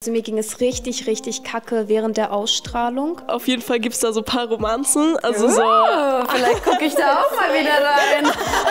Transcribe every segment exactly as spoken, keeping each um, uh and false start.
Also mir ging es richtig, richtig kacke während der Ausstrahlung. Auf jeden Fall gibt es da so ein paar Romanzen. Also so. Oh, vielleicht gucke ich da auch mal wieder rein.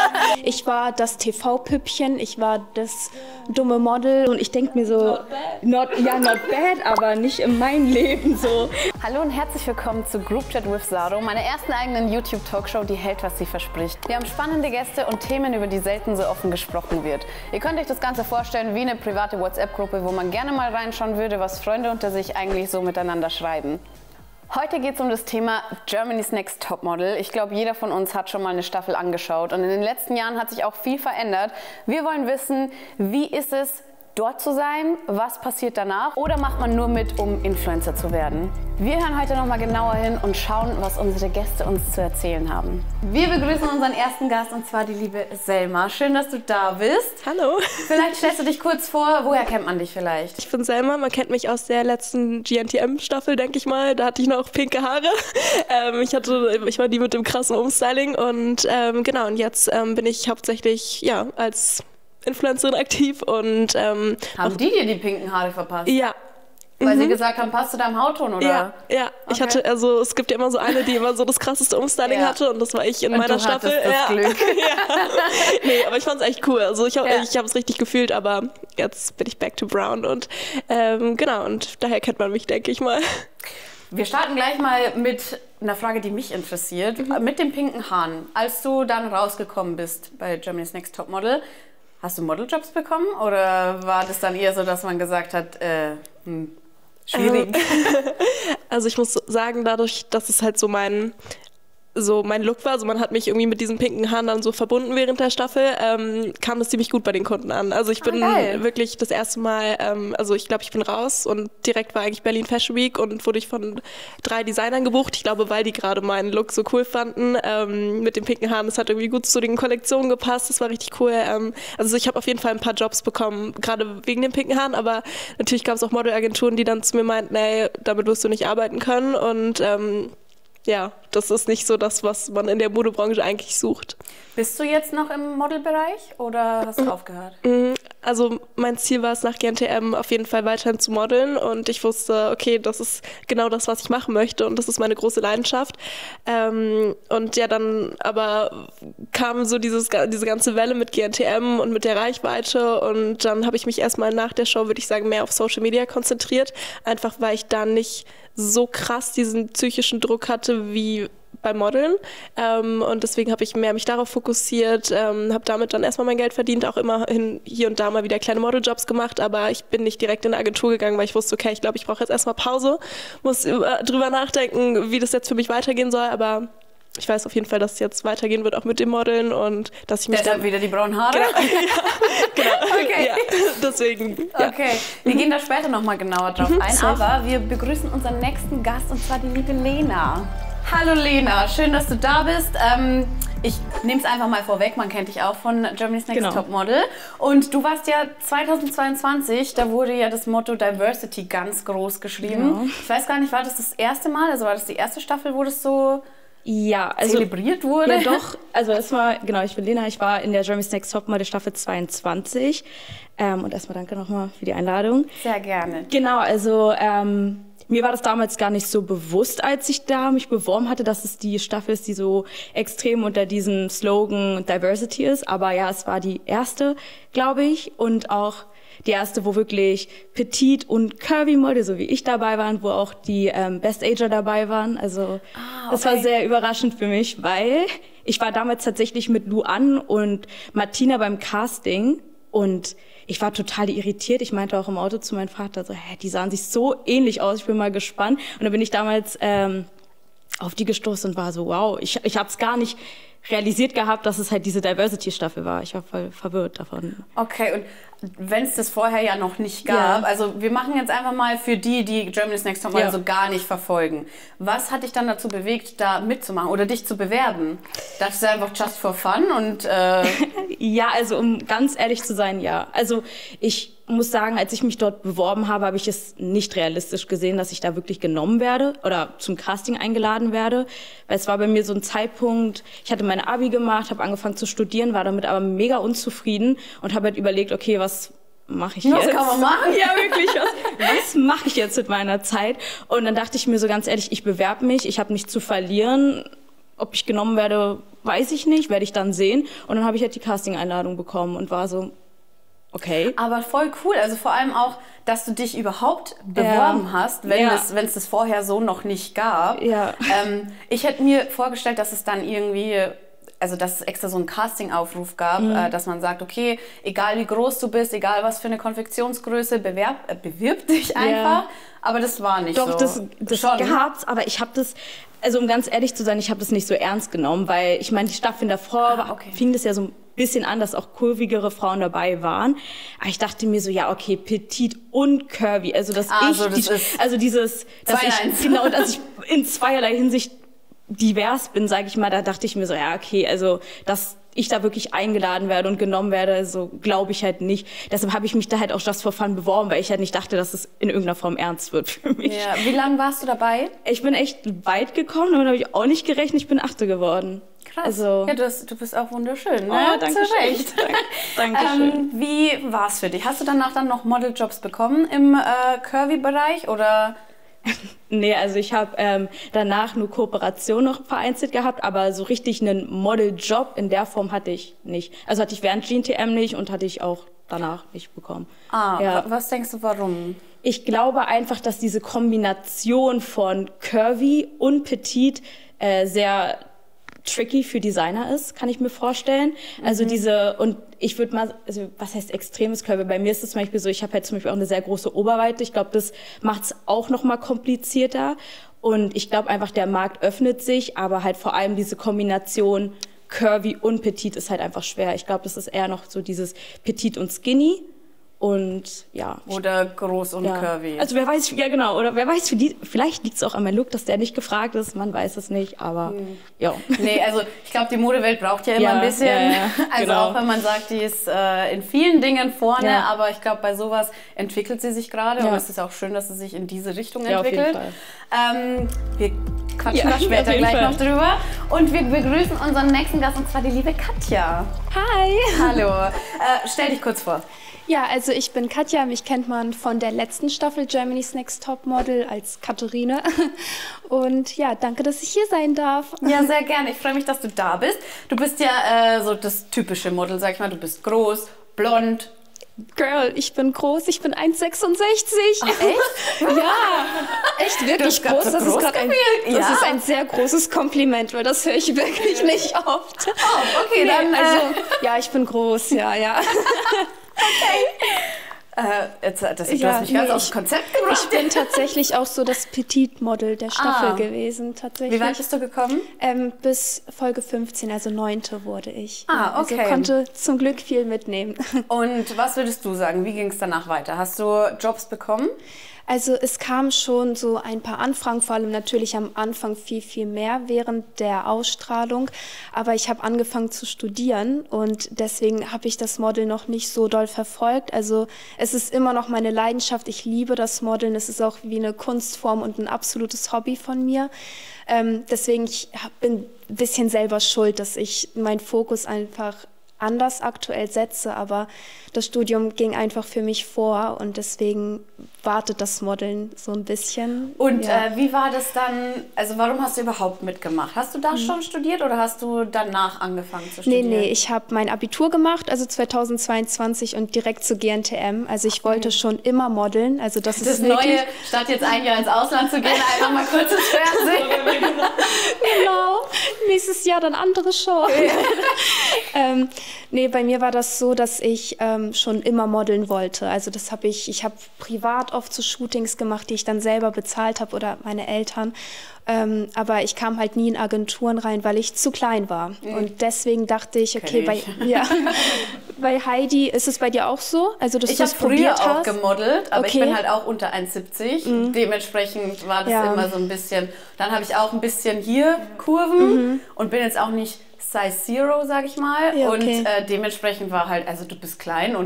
Ich war das T V-Püppchen, ich war das dumme Model und ich denke mir so, not, ja, not bad, aber nicht in meinem Leben so. Hallo und herzlich willkommen zu Group Chat with Saro, meiner ersten eigenen YouTube-Talkshow, die hält, was sie verspricht. Wir haben spannende Gäste und Themen, über die selten so offen gesprochen wird. Ihr könnt euch das Ganze vorstellen wie eine private WhatsApp-Gruppe, wo man gerne mal reinschauen würde, was Freunde unter sich eigentlich so miteinander schreiben. Heute geht es um das Thema Germany's Next Topmodel. Ich glaube, jeder von uns hat schon mal eine Staffel angeschaut und in den letzten Jahren hat sich auch viel verändert. Wir wollen wissen, wie ist es, dort zu sein, was passiert danach oder macht man nur mit, um Influencer zu werden? Wir hören heute noch mal genauer hin und schauen, was unsere Gäste uns zu erzählen haben. Wir begrüßen unseren ersten Gast und zwar die liebe Selma. Schön, dass du da bist. Hallo. Vielleicht stellst du dich kurz vor, woher kennt man dich vielleicht? Ich bin Selma, man kennt mich aus der letzten G N T M-Staffel, denke ich mal. Da hatte ich noch pinke Haare. Ähm, ich, hatte, ich war die mit dem krassen Umstyling und ähm, genau, und jetzt ähm, bin ich hauptsächlich ja, als Influencerin aktiv und ähm, haben die dir die pinken Haare verpasst? Ja. Weil mhm. sie gesagt haben, passt zu deinem Hautton, oder? Ja, ja. Okay. Ich hatte, also es gibt ja immer so eine, die immer so das krasseste Umstyling ja. hatte und das war ich in und meiner du Staffel. Das ja. Glück. ja. Nee, aber ich fand es echt cool. Also ich habe ja. ich habe es richtig gefühlt, aber jetzt bin ich back to brown und ähm, genau, und daher kennt man mich, denke ich mal. Wir starten gleich mal mit einer Frage, die mich interessiert. Mhm. Mit den pinken Haaren. Als du dann rausgekommen bist bei Germany's Next Topmodel, hast du Modeljobs bekommen oder war das dann eher so, dass man gesagt hat, äh, hm, schwierig? Also ich muss sagen, dadurch, dass es halt so mein, so mein Look war, also man hat mich irgendwie mit diesen pinken Haaren dann so verbunden während der Staffel, ähm, kam das ziemlich gut bei den Kunden an. Also ich bin ah, wirklich das erste Mal, ähm, also ich glaube, ich bin raus und direkt war eigentlich Berlin Fashion Week und wurde ich von drei Designern gebucht. Ich glaube, weil die gerade meinen Look so cool fanden ähm, mit den pinken Haaren. Das hat irgendwie gut zu den Kollektionen gepasst, das war richtig cool. Ähm, also ich habe auf jeden Fall ein paar Jobs bekommen, gerade wegen den pinken Haaren, aber natürlich gab es auch Modelagenturen, die dann zu mir meinten, ey, damit wirst du nicht arbeiten können und ähm, ja, das ist nicht so das, was man in der Modebranche eigentlich sucht. Bist du jetzt noch im Modelbereich oder hast du mhm. aufgehört? Also mein Ziel war es, nach G N T M auf jeden Fall weiterhin zu modeln und ich wusste, okay, das ist genau das, was ich machen möchte und das ist meine große Leidenschaft. Ähm, und ja, dann aber kam so dieses, diese ganze Welle mit G N T M und mit der Reichweite und dann habe ich mich erstmal nach der Show, würde ich sagen, mehr auf Social Media konzentriert, einfach weil ich da nicht so krass diesen psychischen Druck hatte wie beim Modeln ähm, und deswegen habe ich mehr mich darauf fokussiert, ähm, habe damit dann erstmal mein Geld verdient, auch immerhin hier und da mal wieder kleine Modeljobs gemacht, aber ich bin nicht direkt in eine Agentur gegangen, weil ich wusste, okay, ich glaube, ich brauche jetzt erstmal Pause, muss über, drüber nachdenken, wie das jetzt für mich weitergehen soll, aber ich weiß auf jeden Fall, dass es jetzt weitergehen wird, auch mit dem Modeln und dass ich mich Deshalb dann... wieder die braunen Haare? Genau, ja, genau. Okay. Ja, deswegen, ja. Okay, wir gehen da später nochmal genauer drauf mhm, ein, so. aber wir begrüßen unseren nächsten Gast und zwar die liebe Lena. Hallo Lena, schön, dass du da bist. Ähm, ich nehme es einfach mal vorweg, man kennt dich auch von Germany's Next genau. Topmodel. Und du warst ja zweitausendzweiundzwanzig, da wurde ja das Motto Diversity ganz groß geschrieben. Genau. Ich weiß gar nicht, war das das erste Mal, also war das die erste Staffel, wo das so... Ja, also zelebriert wurde? Ja, doch. Also es war, genau, ich bin Lena, ich war in der Germany's Next Topmodel Staffel zweiundzwanzig. Ähm, und erstmal danke nochmal für die Einladung. Sehr gerne. Genau, also ähm, mir war das damals gar nicht so bewusst, als ich da mich beworben hatte, dass es die Staffel ist, die so extrem unter diesem Slogan Diversity ist. Aber ja, es war die erste, glaube ich, und auch die erste, wo wirklich Petit und Curvy Model, so wie ich dabei waren, wo auch die ähm, Best Ager dabei waren. Also ah, okay. Das war sehr überraschend für mich, weil ich war damals tatsächlich mit Luan und Martina beim Casting und ich war total irritiert. Ich meinte auch im Auto zu meinem Vater so, hä, die sahen sich so ähnlich aus, ich bin mal gespannt. Und dann bin ich damals ähm, auf die gestoßen und war so, wow, ich, ich habe es gar nicht realisiert gehabt, dass es halt diese Diversity-Staffel war. Ich war voll verwirrt davon. Okay, und wenn es das vorher ja noch nicht gab, ja. Also wir machen jetzt einfach mal für die, die Germany's Next Topmodel ja. so gar nicht verfolgen. Was hat dich dann dazu bewegt, da mitzumachen oder dich zu bewerben? Das ist einfach just for fun und... Äh ja, also um ganz ehrlich zu sein, ja. Also ich muss sagen, als ich mich dort beworben habe, habe ich es nicht realistisch gesehen, dass ich da wirklich genommen werde oder zum Casting eingeladen werde. Weil es war bei mir so ein Zeitpunkt, ich hatte meine Abi gemacht, habe angefangen zu studieren, war damit aber mega unzufrieden und habe halt überlegt, okay, was mache ich Was jetzt? kann man machen? Ja, wirklich. Was, was mache ich jetzt mit meiner Zeit? Und dann dachte ich mir so ganz ehrlich, ich bewerbe mich, ich habe nichts zu verlieren. Ob ich genommen werde, weiß ich nicht, werde ich dann sehen. Und dann habe ich halt die Casting-Einladung bekommen und war so, okay. Aber voll cool, also vor allem auch, dass du dich überhaupt beworben ja. hast, wenn, ja. es, wenn es das vorher so noch nicht gab. Ja. Ähm, ich hätte mir vorgestellt, dass es dann irgendwie, also dass es extra so einen Casting-Aufruf gab, mhm. äh, dass man sagt, okay, egal wie groß du bist, egal was für eine Konfektionsgröße, bewerb, äh, bewirb dich einfach. Ja. Aber das war nicht Doch, so. Doch, das, das gab's, aber ich habe das, also um ganz ehrlich zu sein, ich habe das nicht so ernst genommen, weil ich meine, die Staffeln davor ah, okay. fing das ja so ein bisschen an, dass auch kurvigere Frauen dabei waren. Aber ich dachte mir so, ja, okay, petit und curvy, also dass ah, ich, so, das die, ist also dieses, dass ich, genau, dass ich in zweierlei Hinsicht divers bin, sage ich mal, da dachte ich mir so, ja, okay, also dass ich da wirklich eingeladen werde und genommen werde, so glaube ich halt nicht. Deshalb habe ich mich da halt auch just for fun beworben, weil ich halt nicht dachte, dass es in irgendeiner Form ernst wird für mich. Ja. Wie lange warst du dabei? Ich bin echt weit gekommen, damit habe ich auch nicht gerechnet, ich bin Achte geworden. Krass. Also, ja, du, hast, du bist auch wunderschön. Ne? Oh, danke schön. Danke schön. Ähm, wie war es für dich? Hast du danach dann noch Modeljobs bekommen im äh, Curvy-Bereich oder? Nee, also ich habe ähm, danach nur Kooperation noch vereinzelt gehabt, aber so richtig einen Modeljob in der Form hatte ich nicht. Also hatte ich während G N T M nicht und hatte ich auch danach nicht bekommen. Ah, ja. Was denkst du, warum? Ich glaube einfach, dass diese Kombination von Curvy und Petit äh, sehr tricky für Designer ist, kann ich mir vorstellen. Mhm. Also diese, und ich würde mal, also was heißt extremes Curvy? Bei mir ist es zum Beispiel so, ich habe halt zum Beispiel auch eine sehr große Oberweite. Ich glaube, das macht es auch noch mal komplizierter. Und ich glaube einfach, der Markt öffnet sich, aber halt vor allem diese Kombination Curvy und Petit ist halt einfach schwer. Ich glaube, das ist eher noch so dieses Petit und Skinny. Und ja. Oder groß und ja. curvy. Also wer weiß, ja genau, oder wer weiß, für die, vielleicht liegt es auch an meinem Look, dass der nicht gefragt ist, man weiß es nicht, aber hm. ja. Nee, also ich glaube, die Modewelt braucht ja immer ja, ein bisschen, ja, ja, also genau. auch wenn man sagt, die ist äh, in vielen Dingen vorne, ja. aber ich glaube, bei sowas entwickelt sie sich gerade ja. und es ist auch schön, dass sie sich in diese Richtung ja, entwickelt. Auf jeden Fall. Ähm, wir quatschen ja, da später gleich Fall. noch drüber und wir begrüßen unseren nächsten Gast und zwar die liebe Katja. Hi! Hallo, äh, stell dich kurz vor. Ja, also ich bin Katja, mich kennt man von der letzten Staffel Germany's Next Topmodel als Katharine. Und ja, danke, dass ich hier sein darf. Ja, sehr gerne. Ich freue mich, dass du da bist. Du bist ja äh, so das typische Model, sag ich mal. Du bist groß, blond. Girl, ich bin groß, ich bin eins Komma sechsundsechzig. Ach, echt? Ja, echt wirklich groß. So das groß ist ein, ja. das ist ein sehr großes Kompliment, weil das höre ich wirklich nicht oft. Oh, okay, nee, dann... Also, äh, ja, ich bin groß, ja, ja. Okay. Äh, jetzt, das, du ja, hast mich ganz nee, aufs Konzept gebracht. Ich bin tatsächlich auch so das Petit-Model der Staffel ah. gewesen. Tatsächlich. Wie weit bist du gekommen? Ähm, bis Folge fünfzehn, also neunte wurde ich. Ah, okay. Also konnte zum Glück viel mitnehmen. Und was würdest du sagen? Wie ging es danach weiter? Hast du Jobs bekommen? Also es kam schon so ein paar Anfragen, vor allem natürlich am Anfang viel, viel mehr während der Ausstrahlung. Aber ich habe angefangen zu studieren und deswegen habe ich das Model noch nicht so doll verfolgt. Also es ist immer noch meine Leidenschaft. Ich liebe das Modeln. Es ist auch wie eine Kunstform und ein absolutes Hobby von mir. Ähm, deswegen ich bin ein bisschen selber schuld, dass ich meinen Fokus einfach anders aktuell setze, aber das Studium ging einfach für mich vor und deswegen wartet das Modeln so ein bisschen. Und ja. äh, wie war das dann, also warum hast du überhaupt mitgemacht? Hast du da mhm. schon studiert oder hast du danach angefangen zu studieren? Nee, nee, ich habe mein Abitur gemacht, also zweitausendzweiundzwanzig und direkt zu G N T M. Also ich wollte schon immer modeln. Also das, das ist wirklich Neue, statt jetzt ein Jahr ins Ausland zu gehen, einfach mal kurz ins Fernsehen. Genau, nächstes Jahr dann andere Show. ähm, nee, bei mir war das so, dass ich ähm, schon immer modeln wollte. Also das habe ich, ich habe privat oft so Shootings gemacht, die ich dann selber bezahlt habe oder meine Eltern. Ähm, aber ich kam halt nie in Agenturen rein, weil ich zu klein war. Mhm. Und deswegen dachte ich, okay, bei, ja, bei Heidi ist es bei dir auch so? Also, dass ich habe früher auch hast? gemodelt, aber okay. ich bin halt auch unter eins Komma siebzig. Mhm. Dementsprechend war das ja. immer so ein bisschen. Dann habe ich auch ein bisschen hier Kurven mhm. und bin jetzt auch nicht Size Zero, sag ich mal. Ja, okay. Und äh, dementsprechend war halt, also du bist klein und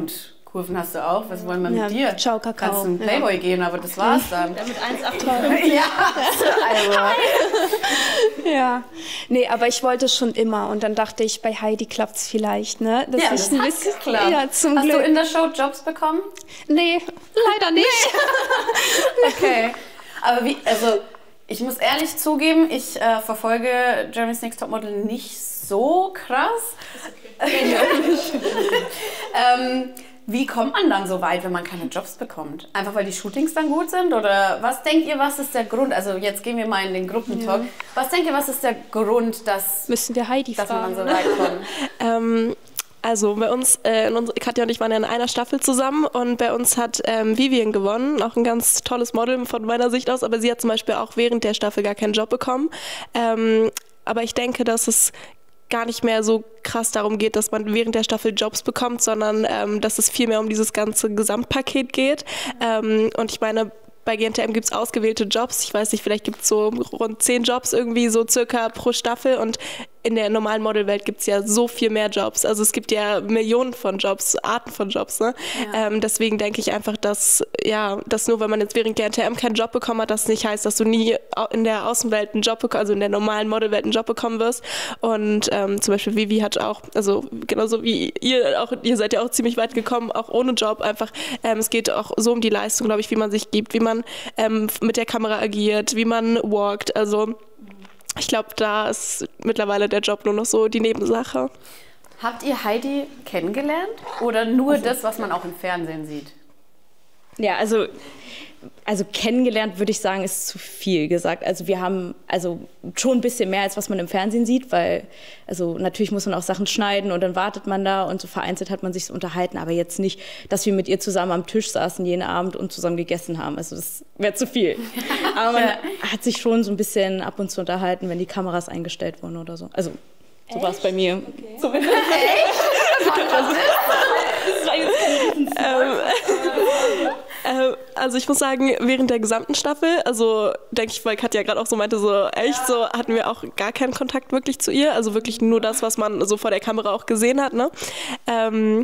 Kurven hast du auch, was wollen wir Ja, mit dir? ciao, Kakao. Kannst du in Playboy gehen, aber das war's dann. Ja, mit eins Komma acht Ja, also. Ja, nee, aber ich wollte schon immer und dann dachte ich, bei Heidi klappt's vielleicht, ne? Dass Ja, ich das ein hat bisschen- geklappt. Ja, zum Hast Glück. du in der Show Jobs bekommen? Nee, leider nicht. Okay. Aber wie, also ich muss ehrlich zugeben, ich äh, verfolge Germany's Next Topmodel nicht so krass. ähm, wie kommt man dann so weit, wenn man keine Jobs bekommt? Einfach weil die Shootings dann gut sind? Oder was denkt ihr, was ist der Grund? Also jetzt gehen wir mal in den Gruppentalk. Ja. Was denkt ihr, was ist der Grund, dass, Müssen wir Heidi dass fragen. man dann so weit kommt? Ähm, also bei uns, äh, in uns, Katja und ich waren ja in einer Staffel zusammen und bei uns hat ähm, Vivian gewonnen, auch ein ganz tolles Model von meiner Sicht aus, aber sie hat zum Beispiel auch während der Staffel gar keinen Job bekommen. Ähm, aber ich denke, dass es gar nicht mehr so krass darum geht, dass man während der Staffel Jobs bekommt, sondern ähm, dass es viel mehr um dieses ganze Gesamtpaket geht. Ähm, und ich meine, bei G N T M gibt es ausgewählte Jobs. Ich weiß nicht, vielleicht gibt es so rund zehn Jobs irgendwie so circa pro Staffel und in der normalen Modelwelt gibt es ja so viel mehr Jobs. Also es gibt ja Millionen von Jobs, Arten von Jobs. Ne? Ja. Ähm, deswegen denke ich einfach, dass, ja, dass nur weil man jetzt während G N T M keinen Job bekommen hat, das nicht heißt, dass du nie in der Außenwelt einen Job bekommst, also in der normalen Modelwelt einen Job bekommen wirst. Und ähm, zum Beispiel Vivi hat auch, also genauso wie ihr auch, ihr seid ja auch ziemlich weit gekommen, auch ohne Job einfach. Ähm, es geht auch so um die Leistung, glaube ich, wie man sich gibt, wie man ähm, mit der Kamera agiert, wie man walkt. Also ich glaube, da ist mittlerweile der Job nur noch so die Nebensache. Habt ihr Heidi kennengelernt oder nur also, das, was man auch im Fernsehen sieht? Ja, also, also kennengelernt würde ich sagen, ist zu viel gesagt. Also wir haben also schon ein bisschen mehr, als was man im Fernsehen sieht, weil also natürlich muss man auch Sachen schneiden und dann wartet man da und so vereinzelt hat man sich so unterhalten, aber jetzt nicht, dass wir mit ihr zusammen am Tisch saßen jeden Abend und zusammen gegessen haben. Also das wäre zu viel. Aber man ja. hat sich schon so ein bisschen ab und zu unterhalten, wenn die Kameras eingestellt wurden oder so. Also so war es bei mir. Okay. So Echt? Das war jetzt kein ähm, Also ich muss sagen, während der gesamten Staffel, also denke ich, weil Katja gerade auch so meinte, so echt, so hatten wir auch gar keinen Kontakt wirklich zu ihr, also wirklich nur das, was man so vor der Kamera auch gesehen hat, ne? Ähm,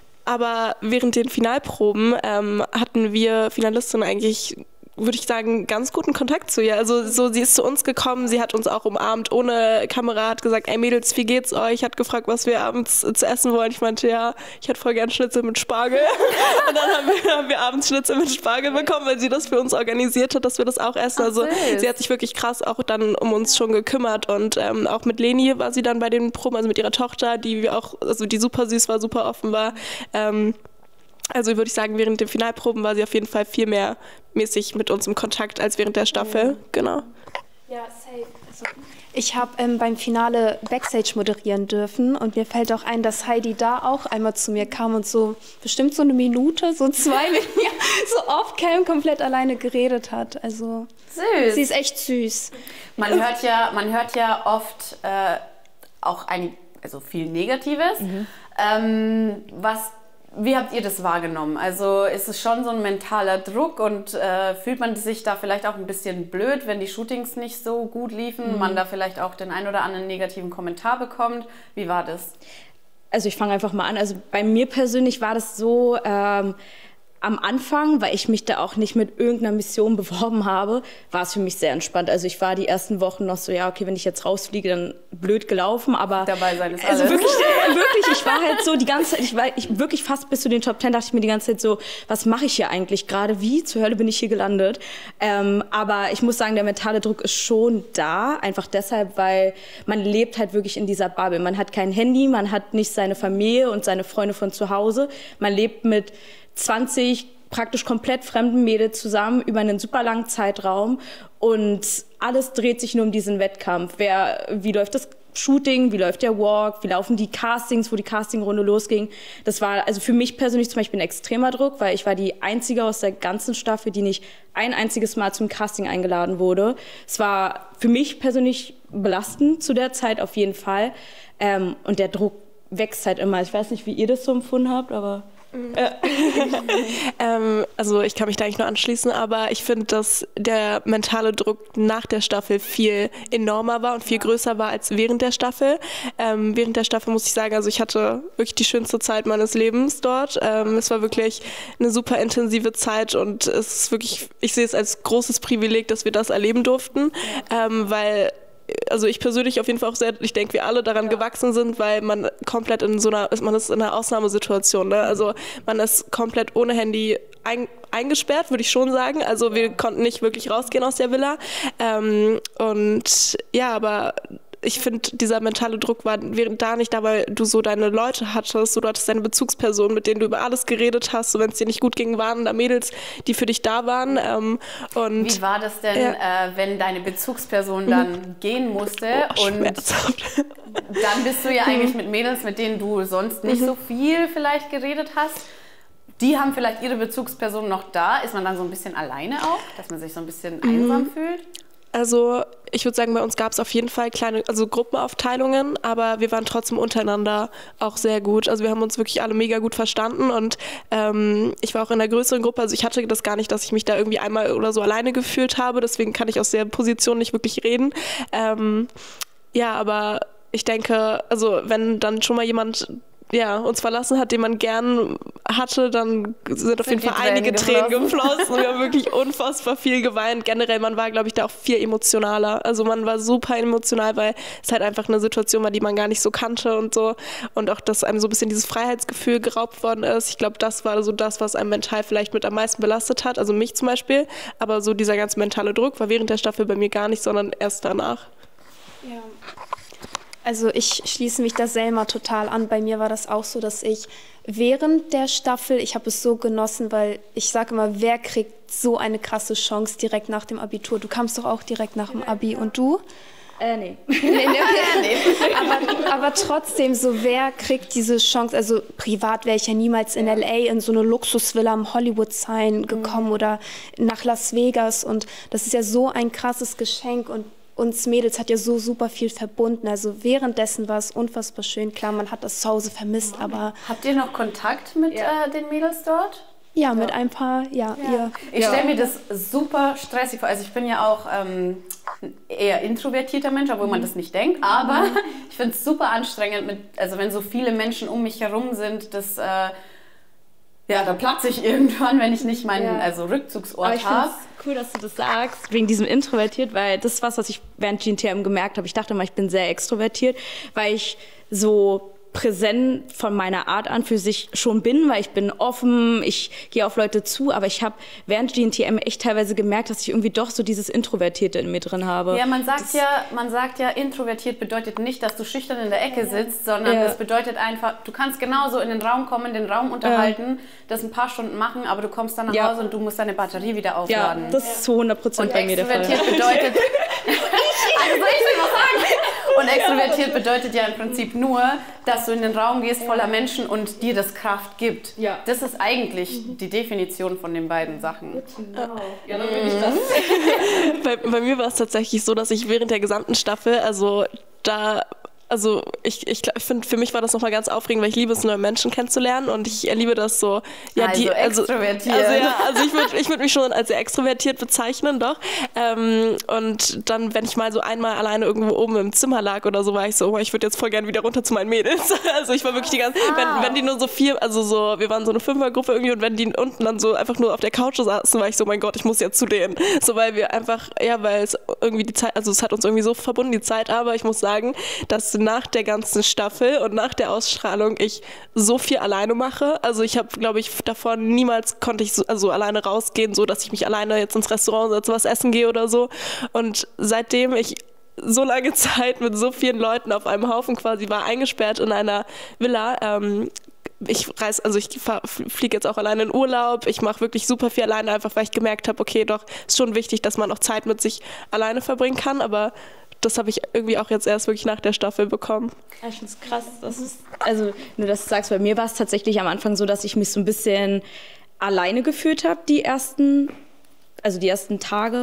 aber während den Finalproben ähm, hatten wir Finalistinnen eigentlich, würde ich sagen, ganz guten Kontakt zu ihr. Also so, sie ist zu uns gekommen, sie hat uns auch umarmt ohne Kamera, hat gesagt, ey Mädels, wie geht's euch? Hat gefragt, was wir abends zu essen wollen. Ich meinte, ja, ich hätte voll gern Schnitzel mit Spargel. Und dann haben wir, haben wir abends Schnitzel mit Spargel bekommen, weil sie das für uns organisiert hat, dass wir das auch essen. Also Ach, sie hat sich wirklich krass auch dann um uns schon gekümmert und ähm, auch mit Leni war sie dann bei den Proben, also mit ihrer Tochter, die auch, also die super süß war, super offen war. Ähm, Also würde ich sagen, während den Finalproben war sie auf jeden Fall viel mehr mäßig mit uns im Kontakt als während der Staffel. Mhm. Genau. Ja, safe. Also, ich habe ähm, beim Finale Backstage moderieren dürfen und mir fällt auch ein, dass Heidi da auch einmal zu mir kam und so bestimmt so eine Minute, so zwei mit mir so off-cam komplett alleine geredet hat. Also süß. Sie ist echt süß. Man hört ja, man hört ja oft äh, auch ein, also viel Negatives. Mhm. Ähm, was Wie habt ihr das wahrgenommen? Also ist es schon so ein mentaler Druck und äh, fühlt man sich da vielleicht auch ein bisschen blöd, wenn die Shootings nicht so gut liefen, mhm. man da vielleicht auch den ein oder anderen negativen Kommentar bekommt? Wie war das? Also ich fange einfach mal an. Also bei mir persönlich war das so, ähm, am Anfang, weil ich mich da auch nicht mit irgendeiner Mission beworben habe, war es für mich sehr entspannt. Also ich war die ersten Wochen noch so, ja, okay, wenn ich jetzt rausfliege, dann blöd gelaufen, aber dabei sein ist also alles. wirklich, wirklich, ich war halt so die ganze Zeit, ich war ich wirklich fast bis zu den Top Ten, dachte ich mir die ganze Zeit so, was mache ich hier eigentlich gerade? Wie zur Hölle bin ich hier gelandet? Ähm, aber ich muss sagen, der mentale Druck ist schon da, einfach deshalb, weil man lebt halt wirklich in dieser Bubble. Man hat kein Handy, man hat nicht seine Familie und seine Freunde von zu Hause. Man lebt mit zwanzig praktisch komplett fremden Mädels zusammen über einen super langen Zeitraum und alles dreht sich nur um diesen Wettkampf. Wer, wie läuft das Shooting, wie läuft der Walk, wie laufen die Castings, wo die Castingrunde losging. Das war also für mich persönlich zum Beispiel ein extremer Druck, weil ich war die Einzige aus der ganzen Staffel, die nicht ein einziges Mal zum Casting eingeladen wurde. Es war für mich persönlich belastend zu der Zeit auf jeden Fall. Ähm, und der Druck wächst halt immer. Ich weiß nicht, wie ihr das so empfunden habt, aber... ähm, also ich kann mich da eigentlich nur anschließen, aber ich finde, dass der mentale Druck nach der Staffel viel enormer war und viel größer war als während der Staffel. Ähm, während der Staffel muss ich sagen, also ich hatte wirklich die schönste Zeit meines Lebens dort. Ähm, es war wirklich eine super intensive Zeit und es ist wirklich, ich sehe es als großes Privileg, dass wir das erleben durften, ähm, weil also ich persönlich auf jeden Fall auch sehr, ich denke, wir alle daran ja. gewachsen sind, weil man komplett in so einer, man ist in einer Ausnahmesituation, ne? Also man ist komplett ohne Handy ein, eingesperrt, würde ich schon sagen. Also wir konnten nicht wirklich rausgehen aus der Villa. Ähm, und ja, aber ich finde, dieser mentale Druck war während da nicht da, weil du so deine Leute hattest, du hattest deine Bezugspersonen, mit denen du über alles geredet hast. So, wenn es dir nicht gut ging, waren da Mädels, die für dich da waren. Ähm, und wie war das denn, ja. äh, wenn deine Bezugsperson dann mhm. gehen musste? Oh, und dann bist du ja eigentlich mit Mädels, mit denen du sonst nicht mhm. so viel vielleicht geredet hast. Die haben vielleicht ihre Bezugsperson noch da. Ist man dann so ein bisschen alleine auch, dass man sich so ein bisschen mhm. einsam fühlt? Also ich würde sagen, bei uns gab es auf jeden Fall kleine, also Gruppenaufteilungen, aber wir waren trotzdem untereinander auch sehr gut. Also wir haben uns wirklich alle mega gut verstanden und ähm, ich war auch in einer größeren Gruppe, also ich hatte das gar nicht, dass ich mich da irgendwie einmal oder so alleine gefühlt habe, deswegen kann ich aus der Position nicht wirklich reden. Ähm, ja, aber ich denke, also wenn dann schon mal jemand ja, uns verlassen hat, den man gern hatte, dann sind auf jeden Fall einige Tränen geflossen. Wir haben wirklich unfassbar viel geweint. Generell, man war, glaube ich, da auch viel emotionaler. Also man war super emotional, weil es halt einfach eine Situation war, die man gar nicht so kannte und so. Und auch, dass einem so ein bisschen dieses Freiheitsgefühl geraubt worden ist. Ich glaube, das war so das, was einem mental vielleicht mit am meisten belastet hat. Also mich zum Beispiel. Aber so dieser ganze mentale Druck war während der Staffel bei mir gar nicht, sondern erst danach. Ja. Also ich schließe mich da Selma total an. Bei mir war das auch so, dass ich während der Staffel, ich habe es so genossen, weil ich sage immer, wer kriegt so eine krasse Chance direkt nach dem Abitur? Du kamst doch auch direkt nach dem Abi und du? Äh, nee. nee, nee, okay. aber, aber trotzdem, so wer kriegt diese Chance? Also privat wäre ich ja niemals in L A in so eine Luxusvilla am Hollywood-Sign gekommen mhm. oder nach Las Vegas. Und das ist ja so ein krasses Geschenk und uns Mädels hat ja so super viel verbunden. Also währenddessen war es unfassbar schön. Klar, man hat das zu Hause vermisst, aber... Habt ihr noch Kontakt mit ja. äh, den Mädels dort? Ja, ja, mit ein paar, ja. ja. Ihr. Ich ja. stelle mir das super stressig vor. Also ich bin ja auch ähm, eher introvertierter Mensch, obwohl mhm. man das nicht denkt. Aber mhm. ich finde es super anstrengend, mit, also wenn so viele Menschen um mich herum sind, das... Äh, ja, da platze ich irgendwann, wenn ich nicht meinen ja. also Rückzugsort habe. Cool, dass du das sagst, wegen diesem introvertiert, weil das ist was, was ich während G N T M gemerkt habe. Ich dachte mal, ich bin sehr extrovertiert, weil ich so präsent von meiner Art an für sich schon bin, weil ich bin offen, ich gehe auf Leute zu, aber ich habe während G N T M echt teilweise gemerkt, dass ich irgendwie doch so dieses Introvertierte in mir drin habe. Ja, man sagt das ja, man sagt ja, introvertiert bedeutet nicht, dass du schüchtern in der Ecke sitzt, sondern es ja. bedeutet einfach, du kannst genauso in den Raum kommen, den Raum unterhalten, ja. das ein paar Stunden machen, aber du kommst dann nach ja. Hause und du musst deine Batterie wieder aufladen. Ja, das ist zu hundert Prozent bei mir der Fall. Extrovertiert bedeutet, also soll ich was sagen? Und extrovertiert bedeutet ja im Prinzip nur, dass du in den Raum gehst voller Menschen und dir das Kraft gibt. Ja. Das ist eigentlich mhm. die Definition von den beiden Sachen. Genau. Ja, dann bin ich das. bei, bei mir war es tatsächlich so, dass ich während der gesamten Staffel, also da... Also ich, ich finde, für mich war das nochmal ganz aufregend, weil ich liebe es, neue Menschen kennenzulernen und ich liebe das so. Ja, also die, also extrovertiert. Also, ja, also ich würde ich würd mich schon als sehr extrovertiert bezeichnen, doch. Ähm, und dann, wenn ich mal so einmal alleine irgendwo oben im Zimmer lag oder so, war ich so, oh, ich würde jetzt voll gerne wieder runter zu meinen Mädels. Also ich war wirklich die ganze, ah. wenn, wenn die nur so vier, also so, wir waren so eine Fünfergruppe irgendwie und wenn die unten dann so einfach nur auf der Couch saßen, war ich so, mein Gott, ich muss jetzt zu denen. So, weil wir einfach, ja, weil es irgendwie die Zeit, also es hat uns irgendwie so verbunden, die Zeit, aber ich muss sagen, dass nach der ganzen Staffel und nach der Ausstrahlung ich so viel alleine mache. Also ich habe, glaube ich, davor niemals konnte ich so, also alleine rausgehen, so dass ich mich alleine jetzt ins Restaurant setze, was essen gehe oder so. Und seitdem ich so lange Zeit mit so vielen Leuten auf einem Haufen quasi war, eingesperrt in einer Villa, ähm, ich reise, also ich fliege jetzt auch alleine in Urlaub, ich mache wirklich super viel alleine, einfach weil ich gemerkt habe, okay, doch, ist schon wichtig, dass man auch Zeit mit sich alleine verbringen kann, aber das habe ich irgendwie auch jetzt erst wirklich nach der Staffel bekommen. Ja, ich finde es krass. Das ist, also, nur dass du sagst, bei mir war es tatsächlich am Anfang so, dass ich mich so ein bisschen alleine gefühlt habe, die ersten, also die ersten Tage.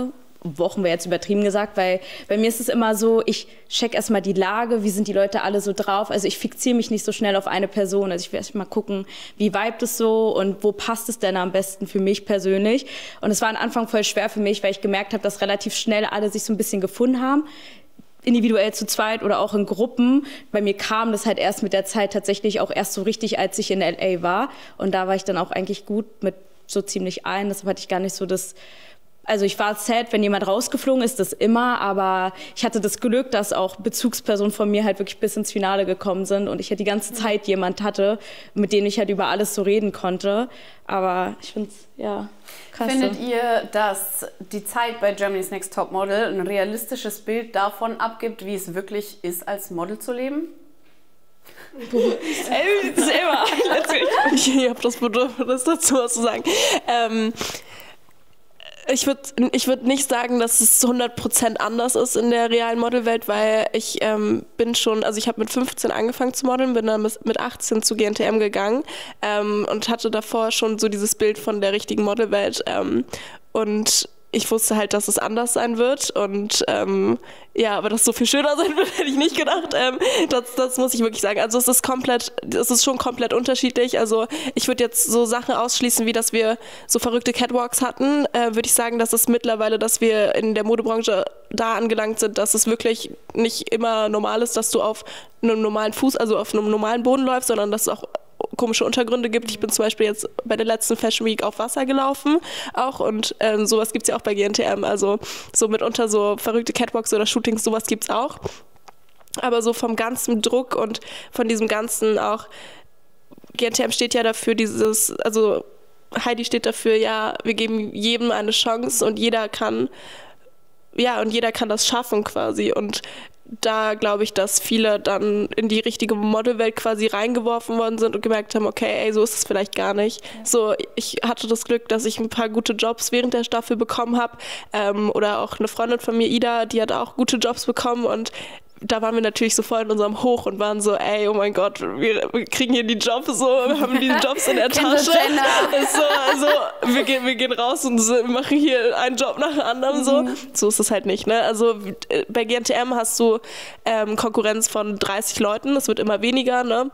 Wochen wäre jetzt übertrieben gesagt, weil bei mir ist es immer so, ich check erstmal die Lage, wie sind die Leute alle so drauf. Also ich fixiere mich nicht so schnell auf eine Person. Also ich will erst mal gucken, wie vibet es so und wo passt es denn am besten für mich persönlich. Und es war am Anfang voll schwer für mich, weil ich gemerkt habe, dass relativ schnell alle sich so ein bisschen gefunden haben. Individuell zu zweit oder auch in Gruppen. Bei mir kam das halt erst mit der Zeit tatsächlich auch erst so richtig, als ich in L A war. Und da war ich dann auch eigentlich gut mit so ziemlich allen. Deshalb hatte ich gar nicht so das... Also ich war sad, wenn jemand rausgeflogen ist, das immer, aber ich hatte das Glück, dass auch Bezugspersonen von mir halt wirklich bis ins Finale gekommen sind und ich halt die ganze Zeit jemand hatte, mit dem ich halt über alles so reden konnte. Aber ich finde es, ja, krass. Findet ihr, dass die Zeit bei Germany's Next Topmodel ein realistisches Bild davon abgibt, wie es wirklich ist, als Model zu leben? Ey, selber. Ich habe das Bedürfnis dazu, was zu sagen. Ähm, Ich würde ich würd nicht sagen, dass es hundert Prozent anders ist in der realen Modelwelt, weil ich ähm, bin schon, also ich habe mit fünfzehn angefangen zu modeln, bin dann mit achtzehn zu G N T M gegangen ähm, und hatte davor schon so dieses Bild von der richtigen Modelwelt ähm, und ich wusste halt, dass es anders sein wird und ähm, ja, aber dass es so viel schöner sein wird, hätte ich nicht gedacht. Ähm, das, das muss ich wirklich sagen. Also es ist komplett, es ist schon komplett unterschiedlich. Also ich würde jetzt so Sachen ausschließen, wie dass wir so verrückte Catwalks hatten, äh, würde ich sagen, dass es mittlerweile, dass wir in der Modebranche da angelangt sind, dass es wirklich nicht immer normal ist, dass du auf einem normalen Fuß, also auf einem normalen Boden läufst, sondern dass es auch komische Untergründe gibt. Ich bin zum Beispiel jetzt bei der letzten Fashion Week auf Wasser gelaufen auch und ähm, sowas gibt es ja auch bei G N T M. Also so mitunter so verrückte Catwalks oder Shootings, sowas gibt es auch. Aber so vom ganzen Druck und von diesem ganzen auch, G N T M steht ja dafür dieses, also Heidi steht dafür, ja, wir geben jedem eine Chance und jeder kann, ja, und jeder kann das schaffen quasi und da glaube ich, dass viele dann in die richtige Modelwelt quasi reingeworfen worden sind und gemerkt haben, okay, ey, so ist es vielleicht gar nicht. Ja. So, ich hatte das Glück, dass ich ein paar gute Jobs während der Staffel bekommen habe ähm, oder auch eine Freundin von mir, Ida, die hat auch gute Jobs bekommen und da waren wir natürlich so voll in unserem Hoch und waren so, ey, oh mein Gott, wir, wir kriegen hier die Jobs so, wir haben die Jobs in der Tasche. So, also, wir gehen, wir gehen raus und so, machen hier einen Job nach dem anderen. So. Mhm. So ist es halt nicht. Ne? Also bei G N T M hast du ähm, Konkurrenz von dreißig Leuten, es wird immer weniger. Ne?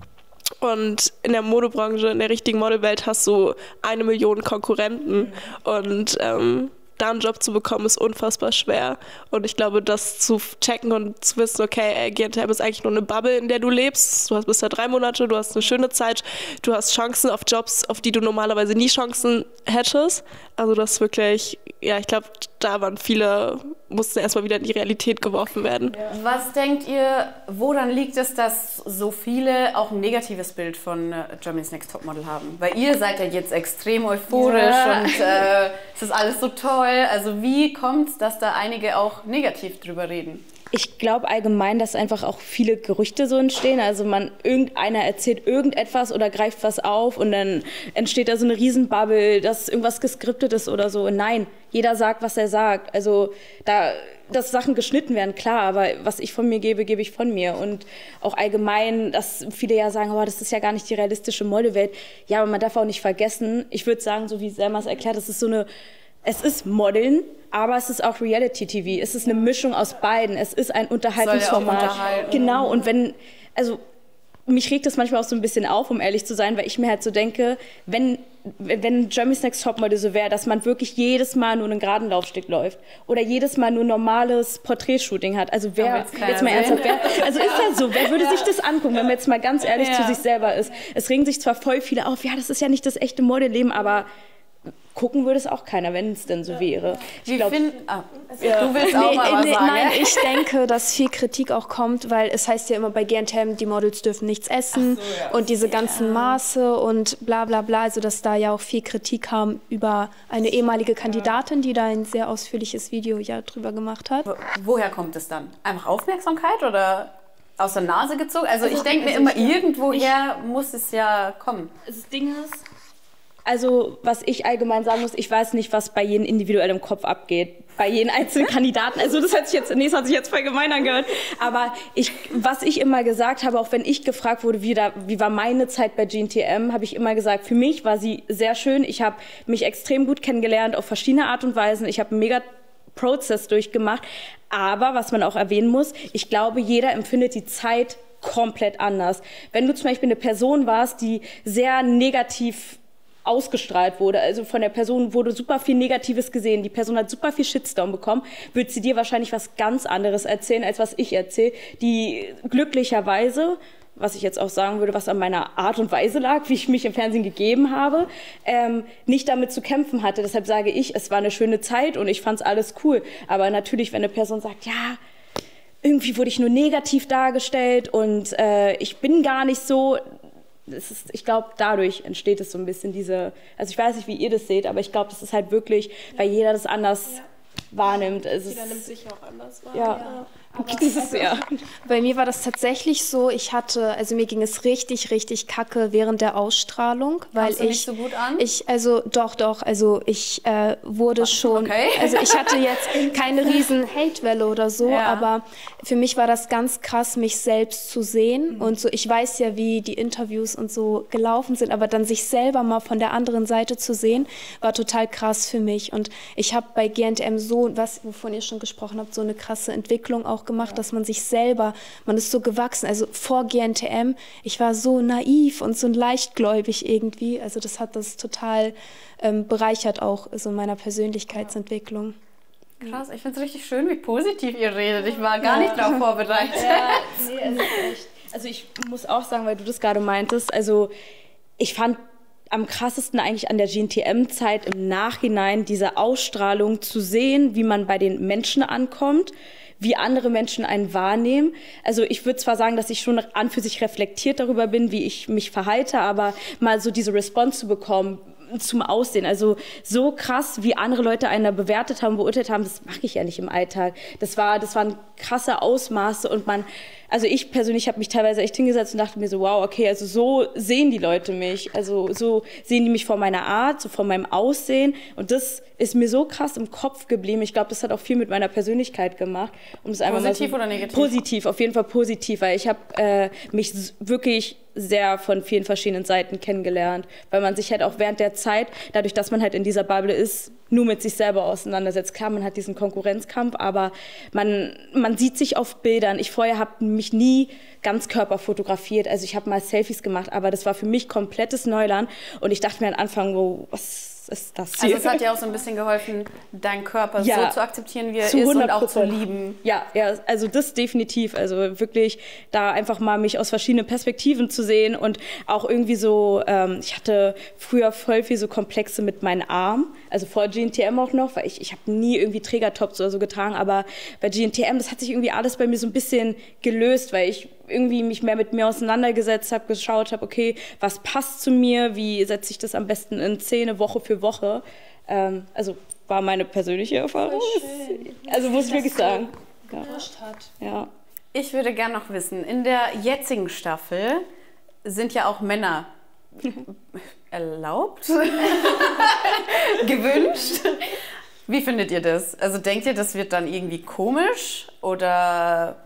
Und in der Modebranche, in der richtigen Modelwelt hast du eine Million Konkurrenten. Mhm. Und ähm, da einen Job zu bekommen, ist unfassbar schwer. Und ich glaube, das zu checken und zu wissen, okay, ey, G N T M ist eigentlich nur eine Bubble, in der du lebst. Du hast bis da drei Monate, du hast eine schöne Zeit, du hast Chancen auf Jobs, auf die du normalerweise nie Chancen hättest. Also das ist wirklich, ja, ich glaube, da waren viele, mussten erstmal wieder in die Realität geworfen werden. Ja. Was denkt ihr, woran liegt es, dass so viele auch ein negatives Bild von äh, Germany's Next Topmodel haben? Weil ihr seid ja jetzt extrem euphorisch ja. und äh, es ist alles so toll. Also wie kommt es, dass da einige auch negativ drüber reden? Ich glaube allgemein, dass einfach auch viele Gerüchte so entstehen. Also man, irgendeiner erzählt irgendetwas oder greift was auf und dann entsteht da so eine Riesenbubble, dass irgendwas geskriptet ist oder so. Und nein, jeder sagt, was er sagt. Also da, dass Sachen geschnitten werden, klar, aber was ich von mir gebe, gebe ich von mir. Und auch allgemein, dass viele ja sagen, oh, das ist ja gar nicht die realistische Modelwelt. Ja, aber man darf auch nicht vergessen, ich würde sagen, so wie Selma es erklärt, das ist so eine, es ist Modeln, aber es ist auch Reality-T V. Es ist eine Mischung aus beiden. Es ist ein Unterhaltungsformat. Soll ja auch unterhalten. Genau, und wenn, also mich regt das manchmal auch so ein bisschen auf, um ehrlich zu sein, weil ich mir halt so denke, wenn, wenn Germany's Next Topmodel so wäre, dass man wirklich jedes Mal nur einen geraden Laufsteg läuft oder jedes Mal nur normales Porträtshooting hat. Also wer, jetzt mal ernsthaft, wer, also ist das so, wer würde ja. sich das angucken, wenn man jetzt mal ganz ehrlich ja. zu sich selber ist? Es regen sich zwar voll viele auf, ja, das ist ja nicht das echte Modelleben, aber gucken würde es auch keiner, wenn es denn so wäre. Ich glaub, find, ah, ja. Du willst auch nee, mal was nee, sagen. Nein, ich denke, dass viel Kritik auch kommt, weil es heißt ja immer bei G N T M, die Models dürfen nichts essen so, ja. und diese ganzen Maße und bla bla bla, also dass da ja auch viel Kritik kam über eine ehemalige Kandidatin, die da ein sehr ausführliches Video ja drüber gemacht hat. Woher kommt es dann? Einfach Aufmerksamkeit oder aus der Nase gezogen? Also, also ich denke mir immer, irgendwoher ich, muss es ja kommen. Das Ding ist, also was ich allgemein sagen muss, ich weiß nicht, was bei jedem individuell im Kopf abgeht, bei jedem einzelnen Kandidaten. Also das hat sich jetzt, nee, das hat sich jetzt voll gemein angehört. Aber ich, was ich immer gesagt habe, auch wenn ich gefragt wurde, wie, da, wie war meine Zeit bei G N T M, habe ich immer gesagt, für mich war sie sehr schön. Ich habe mich extrem gut kennengelernt auf verschiedene Art und Weisen. Ich habe mega Prozess durchgemacht. Aber was man auch erwähnen muss, ich glaube, jeder empfindet die Zeit komplett anders. Wenn du zum Beispiel eine Person warst, die sehr negativ ausgestrahlt wurde, also von der Person wurde super viel Negatives gesehen, die Person hat super viel Shitstorm bekommen, wird sie dir wahrscheinlich was ganz anderes erzählen, als was ich erzähle, die glücklicherweise, was ich jetzt auch sagen würde, was an meiner Art und Weise lag, wie ich mich im Fernsehen gegeben habe, ähm, nicht damit zu kämpfen hatte. Deshalb sage ich, es war eine schöne Zeit und ich fand es alles cool. Aber natürlich, wenn eine Person sagt, ja, irgendwie wurde ich nur negativ dargestellt und äh, ich bin gar nicht so. Das ist, ich glaube, dadurch entsteht es so ein bisschen diese, also ich weiß nicht, wie ihr das seht, aber ich glaube, das ist halt wirklich, weil jeder das anders ja. wahrnimmt. Es jeder ist, nimmt sich auch anders wahr. Ja. ja. Das ist, ja. Bei mir war das tatsächlich so, ich hatte, also mir ging es richtig, richtig kacke während der Ausstrahlung, weil Kamst du ich, nicht so gut an? ich, also doch, doch, also ich äh, wurde Ach, schon, okay. also ich hatte jetzt keine riesen Hatewelle oder so, ja. aber für mich war das ganz krass, mich selbst zu sehen mhm. und so, ich weiß ja, wie die Interviews und so gelaufen sind, aber dann sich selber mal von der anderen Seite zu sehen, war total krass für mich und ich habe bei G N T M so, was, wovon ihr schon gesprochen habt, so eine krasse Entwicklung auch gemacht, ja. dass man sich selber, man ist so gewachsen, also vor G N T M, ich war so naiv und so leichtgläubig irgendwie, also das hat das total ähm, bereichert auch so in meiner Persönlichkeitsentwicklung. Krass, ich finde es richtig schön, wie positiv ihr redet, ich war gar ja. nicht darauf vorbereitet. Ja, nee, also, echt. Also ich muss auch sagen, weil du das gerade meintest, also ich fand am krassesten eigentlich an der G N T M-Zeit im Nachhinein diese Ausstrahlung zu sehen, wie man bei den Menschen ankommt, wie andere Menschen einen wahrnehmen. Also ich würde zwar sagen, dass ich schon an für sich reflektiert darüber bin, wie ich mich verhalte, aber mal so diese Response zu bekommen zum Aussehen. Also so krass, wie andere Leute einen da bewertet haben, beurteilt haben, das mache ich ja nicht im Alltag. Das war, das waren krasse Ausmaße und man, also ich persönlich habe mich teilweise echt hingesetzt und dachte mir so, wow, okay, also so sehen die Leute mich. Also so sehen die mich von meiner Art, so von meinem Aussehen und das ist mir so krass im Kopf geblieben. Ich glaube, das hat auch viel mit meiner Persönlichkeit gemacht. Um es einfach positiv mal so, oder negativ? Positiv, auf jeden Fall positiv, weil ich habe äh, mich wirklich sehr von vielen verschiedenen Seiten kennengelernt, weil man sich halt auch während der Zeit, dadurch, dass man halt in dieser Bubble ist, nur mit sich selber auseinandersetzt. Klar, man hat diesen Konkurrenzkampf, aber man, man sieht sich auf Bildern. Ich vorher habe mich nie Ganzkörper fotografiert, also ich habe mal Selfies gemacht, aber das war für mich komplettes Neuland und ich dachte mir am Anfang, wow, was ist das hier? Also es hat dir auch so ein bisschen geholfen, deinen Körper ja, so zu akzeptieren, wie er ist und auch zu lieben. Ja, ja, also das definitiv. Also wirklich da einfach mal mich aus verschiedenen Perspektiven zu sehen und auch irgendwie so, ähm, ich hatte früher voll viel so Komplexe mit meinen Armen, also vor G N T M auch noch, weil ich, ich habe nie irgendwie Trägertops oder so getragen, aber bei G N T M, das hat sich irgendwie alles bei mir so ein bisschen gelöst, weil ich irgendwie mich mehr mit mir auseinandergesetzt habe, geschaut habe, okay, was passt zu mir, wie setze ich das am besten in Szene, Woche für Woche. Ähm, also war meine persönliche Erfahrung. Also muss ich wirklich sagen. Ja. Hat. Ja. Ich würde gerne noch wissen, in der jetzigen Staffel sind ja auch Männer erlaubt, gewünscht. Wie findet ihr das? Also denkt ihr, das wird dann irgendwie komisch oder...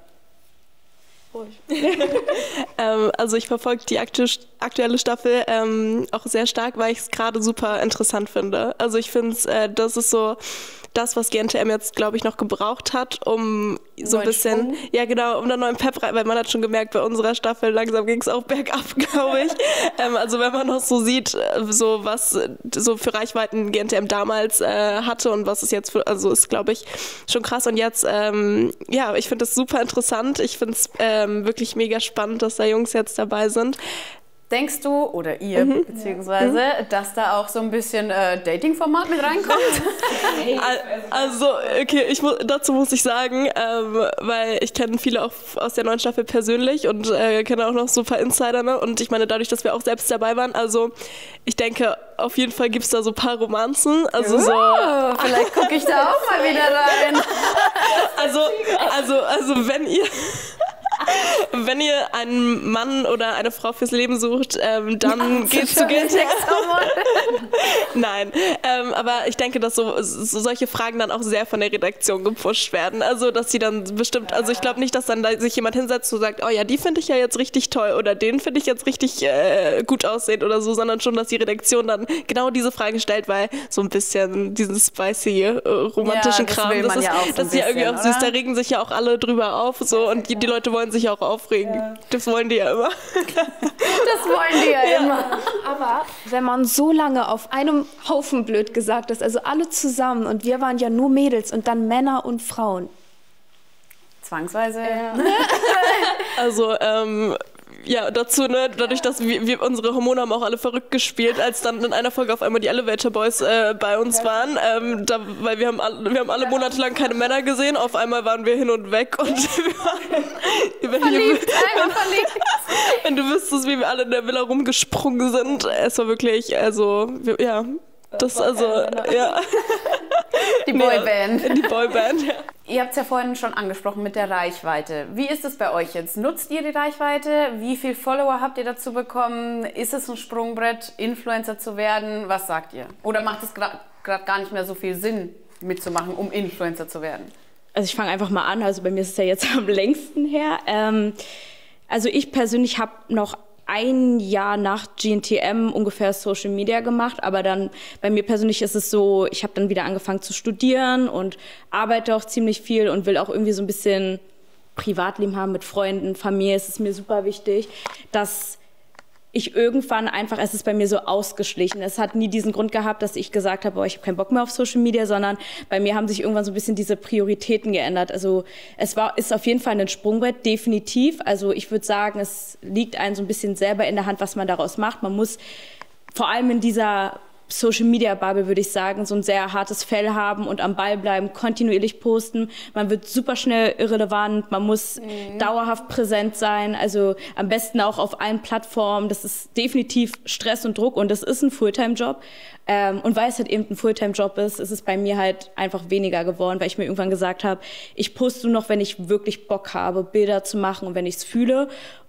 ähm, also ich verfolge die aktu aktuelle Staffel ähm, auch sehr stark, weil ich es gerade super interessant finde. Also ich finde, äh, das ist so das, was G N T M jetzt, glaube ich, noch gebraucht hat, um so ein bisschen, Schwung. ja genau, um einen neuen Pep rein, weil man hat schon gemerkt, bei unserer Staffel langsam ging es auch bergab, glaube ich. ähm, also wenn man noch so sieht, so was so für Reichweiten G N T M damals äh, hatte und was es jetzt für, also ist, glaube ich, schon krass. Und jetzt, ähm, ja, ich finde das super interessant. Ich finde es ähm, wirklich mega spannend, dass da Jungs jetzt dabei sind. Denkst du, oder ihr, mhm. beziehungsweise, mhm. dass da auch so ein bisschen äh, Dating-Format mit reinkommt? Also, okay, ich mu dazu muss ich sagen, ähm, weil ich kenne viele auch aus der neuen Staffel persönlich und äh, kenne auch noch so ein paar Insider, ne? Und ich meine, dadurch, dass wir auch selbst dabei waren, also ich denke, auf jeden Fall gibt es da so ein paar Romanzen. Also oh, so, vielleicht gucke ich da auch mal wieder rein. Also, also, also wenn ihr... Wenn ihr einen Mann oder eine Frau fürs Leben sucht, ähm, dann geht zu G N T M. Nein, ähm, aber ich denke, dass so, so solche Fragen dann auch sehr von der Redaktion gepusht werden. Also, dass sie dann bestimmt, also ich glaube nicht, dass dann da sich jemand hinsetzt und sagt, oh ja, die finde ich ja jetzt richtig toll oder den finde ich jetzt richtig äh, gut aussehen oder so, sondern schon, dass die Redaktion dann genau diese Frage stellt, weil so ein bisschen diesen spicy, äh, romantischen ja, das Kram, das ist, ja das ist ja irgendwie auch süß, da regen sich ja auch alle drüber auf so und die, die Leute wollen sich auch aufregen. Ja. Das wollen die ja immer. Das wollen die ja, ja immer. Aber wenn man so lange auf einem Haufen blöd gesagt ist, also alle zusammen und wir waren ja nur Mädels und dann Männer und Frauen. Zwangsweise. Ja. Also, ähm, ja, dazu, ne, dadurch, dass wir, wir unsere Hormone haben auch alle verrückt gespielt, als dann in einer Folge auf einmal die Elevator Boys äh, bei uns waren, ähm, da, weil wir haben, alle, wir haben alle monatelang keine Männer gesehen, auf einmal waren wir hin und weg und wir waren, wenn, verliebt, ihr, wenn, verliebt. wenn du wüsstest, wie wir alle in der Villa rumgesprungen sind, es war wirklich, also, wir, ja, das, also, ja. Die Boyband. Ja, die Boyband, ja. Ihr habt es ja vorhin schon angesprochen mit der Reichweite. Wie ist es bei euch jetzt? Nutzt ihr die Reichweite? Wie viele Follower habt ihr dazu bekommen? Ist es ein Sprungbrett, Influencer zu werden? Was sagt ihr? Oder macht es gerade gar nicht mehr so viel Sinn, mitzumachen, um Influencer zu werden? Also ich fange einfach mal an. Also bei mir ist es ja jetzt am längsten her. Ähm, also ich persönlich habe noch ein Jahr nach G N T M ungefähr Social Media gemacht, aber dann bei mir persönlich ist es so, ich habe dann wieder angefangen zu studieren und arbeite auch ziemlich viel und will auch irgendwie so ein bisschen Privatleben haben mit Freunden, Familie. Es ist mir super wichtig, dass ich irgendwann einfach, es ist bei mir so ausgeschlichen. Es hat nie diesen Grund gehabt, dass ich gesagt habe, oh, ich habe keinen Bock mehr auf Social Media, sondern bei mir haben sich irgendwann so ein bisschen diese Prioritäten geändert. Also es war, ist auf jeden Fall ein Sprungbrett, definitiv. Also ich würde sagen, es liegt einem so ein bisschen selber in der Hand, was man daraus macht. Man muss vor allem in dieser Social-Media-Bubble, würde ich sagen, so ein sehr hartes Fell haben und am Ball bleiben, kontinuierlich posten. Man wird super schnell irrelevant, man muss mhm. dauerhaft präsent sein, also am besten auch auf allen Plattformen. Das ist definitiv Stress und Druck und das ist ein Fulltime-Job. Ähm, und weil es halt eben ein Fulltime-Job ist, ist es bei mir halt einfach weniger geworden, weil ich mir irgendwann gesagt habe, ich poste nur noch, wenn ich wirklich Bock habe, Bilder zu machen und wenn ich es fühle.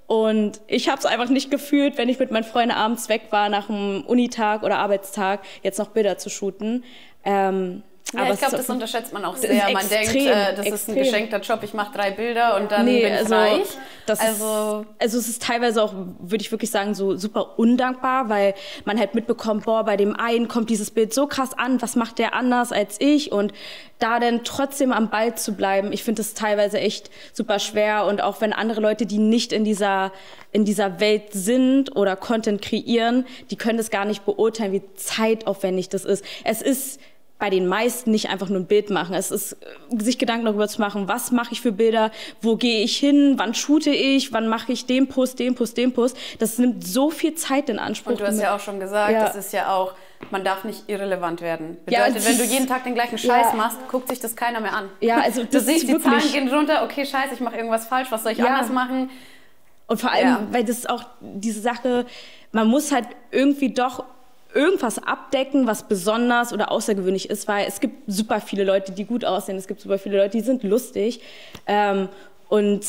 Und ich habe es einfach nicht gefühlt, wenn ich mit meinen Freunden abends weg war nach einem Unitag oder Arbeitstag, jetzt noch Bilder zu shooten. Ähm, ja, aber ich glaube, das unterschätzt man auch sehr. Man extrem, denkt, äh, das extrem. ist ein geschenkter Job, ich mache drei Bilder und dann nee, bin ich also, reich. Das also, ist, also es ist teilweise auch, würde ich wirklich sagen, so super undankbar, weil man halt mitbekommt, boah, bei dem einen kommt dieses Bild so krass an, was macht der anders als ich? Und da dann trotzdem am Ball zu bleiben, ich finde das teilweise echt super schwer. Und auch wenn andere Leute, die nicht in dieser, in dieser Welt sind oder Content kreieren, die können das gar nicht beurteilen, wie zeitaufwendig das ist. Es ist bei den meisten nicht einfach nur ein Bild machen. Es ist, sich Gedanken darüber zu machen, was mache ich für Bilder, wo gehe ich hin, wann shoote ich, wann mache ich den Post, den Post, den Post. Das nimmt so viel Zeit in Anspruch. Und du hast ja auch schon gesagt, ja. das ist ja auch, man darf nicht irrelevant werden. Bedeutet, ja, wenn du jeden Tag den gleichen Scheiß ja. machst, guckt sich das keiner mehr an. Ja, also das du siehst, ist die wirklich Zahlen gehen runter, okay, scheiße, ich mache irgendwas falsch, was soll ich ja. anders machen? Und vor allem, ja. weil das ist auch diese Sache, man muss halt irgendwie doch irgendwas abdecken, was besonders oder außergewöhnlich ist, weil es gibt super viele Leute, die gut aussehen, es gibt super viele Leute, die sind lustig ähm, und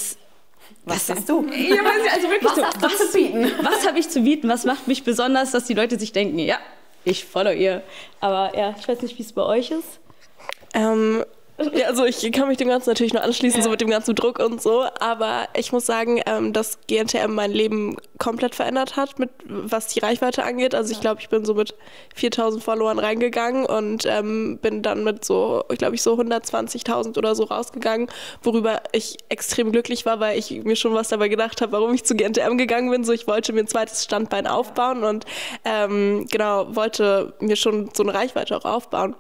was hast du? Ja, also wirklich was so, hast du was, zu bieten? Was habe ich zu bieten? Was macht mich besonders, dass die Leute sich denken, ja, ich follow ihr. Aber ja, ich weiß nicht, wie es bei euch ist. Ähm, ja, also ich kann mich dem Ganzen natürlich nur anschließen, ja. so mit dem ganzen Druck und so, aber ich muss sagen, ähm, dass G N T M mein Leben komplett verändert hat, mit, was die Reichweite angeht. Also ich glaube, ich bin so mit viertausend Followern reingegangen und ähm, bin dann mit so, ich glaube ich, so hundertzwanzigtausend oder so rausgegangen, worüber ich extrem glücklich war, weil ich mir schon was dabei gedacht habe, warum ich zu G N T M gegangen bin. So, ich wollte mir ein zweites Standbein aufbauen und ähm, genau, wollte mir schon so eine Reichweite auch aufbauen.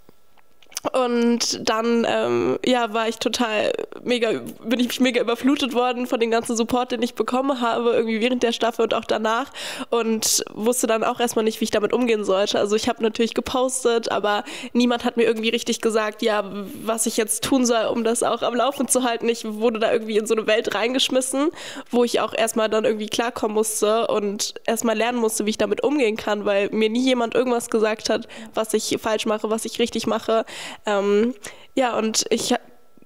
Und dann ähm, ja, war ich total mega, bin ich mega überflutet worden von dem ganzen Support, den ich bekommen habe, irgendwie während der Staffel und auch danach und wusste dann auch erstmal nicht, wie ich damit umgehen sollte. Also ich habe natürlich gepostet, aber niemand hat mir irgendwie richtig gesagt, ja, was ich jetzt tun soll, um das auch am Laufen zu halten. Ich wurde da irgendwie in so eine Welt reingeschmissen, wo ich auch erstmal dann irgendwie klarkommen musste und erstmal lernen musste, wie ich damit umgehen kann, weil mir nie jemand irgendwas gesagt hat, was ich falsch mache, was ich richtig mache. Ähm, ja, und ich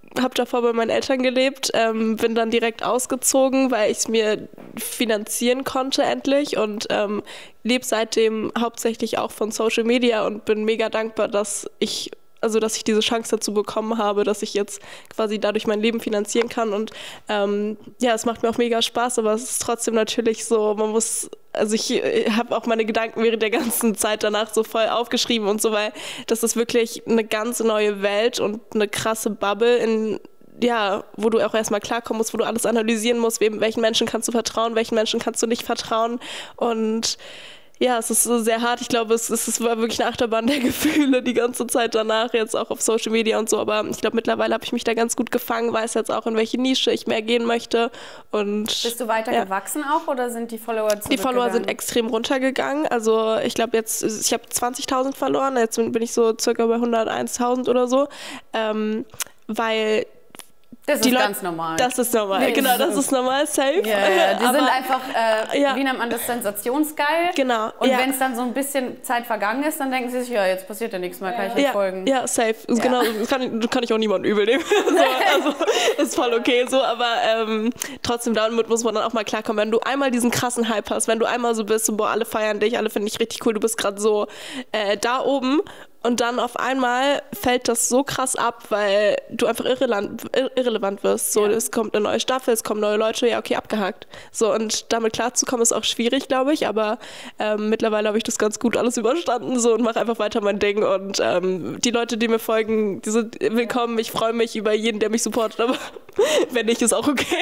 habe davor bei meinen Eltern gelebt, ähm, bin dann direkt ausgezogen, weil ich es mir finanzieren konnte endlich und ähm, lebe seitdem hauptsächlich auch von Social Media und bin mega dankbar, dass ich also dass ich diese Chance dazu bekommen habe, dass ich jetzt quasi dadurch mein Leben finanzieren kann und ähm, ja, es macht mir auch mega Spaß, aber es ist trotzdem natürlich so, man muss, also ich, ich habe auch meine Gedanken während der ganzen Zeit danach so voll aufgeschrieben und so, weil das ist wirklich eine ganz neue Welt und eine krasse Bubble, in ja, wo du auch erstmal klarkommen musst, wo du alles analysieren musst, wem, welchen Menschen kannst du vertrauen, welchen Menschen kannst du nicht vertrauen und ja, es ist so sehr hart. Ich glaube, es, es war wirklich eine Achterbahn der Gefühle die ganze Zeit danach, jetzt auch auf Social Media und so. Aber ich glaube, mittlerweile habe ich mich da ganz gut gefangen, weiß jetzt auch, in welche Nische ich mehr gehen möchte. Und bist du weiter ja. gewachsen auch oder sind die Follower zurückgegangen? Die Follower sind extrem runtergegangen. Also ich glaube jetzt, ich habe zwanzigtausend verloren, jetzt bin ich so circa bei hunderteintausend oder so, ähm, weil Das die ist Leute, ganz normal. Das ist normal, nee, genau, das ist normal, safe. Ja, ja, die aber, sind einfach, äh, ja. wie nennt man das, sensationsgeil. Genau. Und ja. wenn es dann so ein bisschen Zeit vergangen ist, dann denken sie sich, ja, jetzt passiert ja nichts mehr, kann ich nicht ja, folgen. Ja, safe. Ja. Genau, das kann, kann ich auch niemandem übel nehmen. so, also, ist voll okay so, aber ähm, trotzdem, damit muss man dann auch mal klarkommen. Wenn du einmal diesen krassen Hype hast, wenn du einmal so bist, so, boah, alle feiern dich, alle finden dich richtig cool, du bist gerade so äh, da oben. Und dann auf einmal fällt das so krass ab, weil du einfach irrelevant, irrelevant wirst. So, ja. Es kommt eine neue Staffel, es kommen neue Leute, ja okay, abgehakt. So, und damit klarzukommen ist auch schwierig, glaube ich, aber ähm, mittlerweile habe ich das ganz gut alles überstanden so und mache einfach weiter mein Ding. Und ähm, die Leute, die mir folgen, die sind willkommen. Ich freue mich über jeden, der mich supportet, aber wenn nicht, ist auch okay.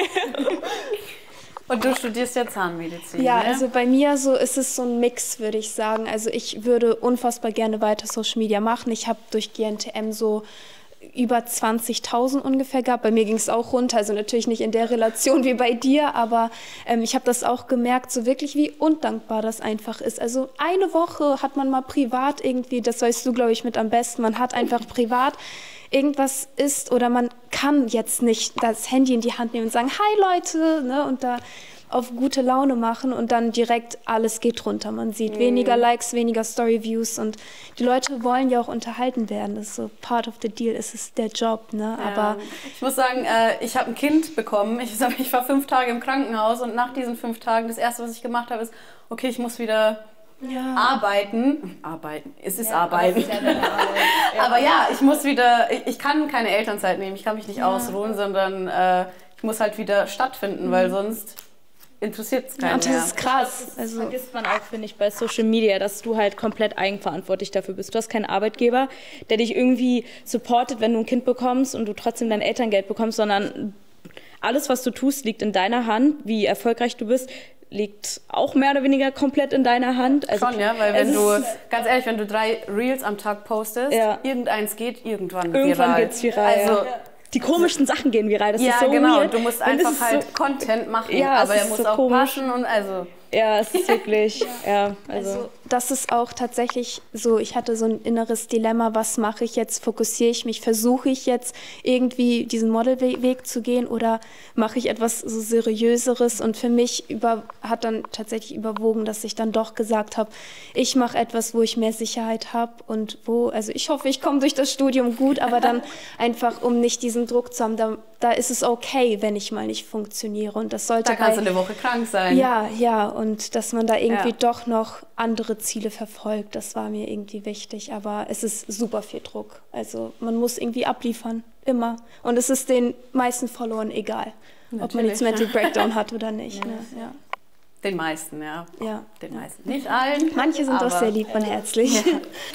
Und du studierst ja Zahnmedizin, Ja, ne? also bei mir so ist es so ein Mix, würde ich sagen. Also ich würde unfassbar gerne weiter Social Media machen. Ich habe durch G N T M so über zwanzigtausend ungefähr gehabt. Bei mir ging es auch runter, also natürlich nicht in der Relation wie bei dir, aber ähm, ich habe das auch gemerkt, so wirklich wie undankbar das einfach ist. Also eine Woche hat man mal privat irgendwie, das weißt du, glaube ich, mit am besten, man hat einfach privat irgendwas ist oder man kann jetzt nicht das Handy in die Hand nehmen und sagen, hi Leute, ne, und da auf gute Laune machen und dann direkt alles geht runter. Man sieht mhm. weniger Likes, weniger Story-Views und die Leute wollen ja auch unterhalten werden. Das ist so part of the deal, es ist der Job, ne? Ja. Aber ich muss sagen, äh, ich habe ein Kind bekommen. Ich, ich war fünf Tage im Krankenhaus und nach diesen fünf Tagen, das Erste, was ich gemacht habe, ist, okay, ich muss wieder ja. arbeiten. Arbeiten, es ist ja, Arbeiten. Aber, ist ja aber ja, ich muss wieder, ich, ich kann keine Elternzeit nehmen, ich kann mich nicht ja. ausruhen, sondern äh, ich muss halt wieder stattfinden, mhm. weil sonst interessiert es keinen und das mehr. ist krass. Das also, vergisst man auch, finde ich, bei Social Media, dass du halt komplett eigenverantwortlich dafür bist. Du hast keinen Arbeitgeber, der dich irgendwie supportet, wenn du ein Kind bekommst und du trotzdem dein Elterngeld bekommst, sondern alles, was du tust, liegt in deiner Hand. Wie erfolgreich du bist, liegt auch mehr oder weniger komplett in deiner Hand. Also, schon, ja, weil wenn du, ganz ehrlich, wenn du drei Reels am Tag postest, ja. irgendeins geht irgendwann viral. Irgendwann geht's viral. Also, ja. Die komischsten Sachen gehen viral, das ja, ist so genau. weird. Du musst einfach halt so Content machen, ja, aber er muss so auch komisch. passen und also... Ja, es ist wirklich, ja, also. also das ist auch tatsächlich so, ich hatte so ein inneres Dilemma, was mache ich jetzt, fokussiere ich mich, versuche ich jetzt irgendwie diesen Modelweg zu gehen oder mache ich etwas so Seriöseres und für mich über, hat dann tatsächlich überwogen, dass ich dann doch gesagt habe, ich mache etwas, wo ich mehr Sicherheit habe und wo, also ich hoffe, ich komme durch das Studium gut, aber dann einfach, um nicht diesen Druck zu haben, da, da ist es okay, wenn ich mal nicht funktioniere und das sollte Da kannst bei, du eine Woche krank sein. Ja, ja, und dass man da irgendwie ja. doch noch andere Ziele verfolgt, das war mir irgendwie wichtig. Aber es ist super viel Druck. Also man muss irgendwie abliefern, immer. Und es ist den meisten Followern egal, natürlich, ob man jetzt Mental ja. Breakdown hat oder nicht. Ja. Ne? Ja. Den meisten, ja. ja. Den meisten. Nicht allen. Manche sind aber doch sehr lieb und herzlich. Ja.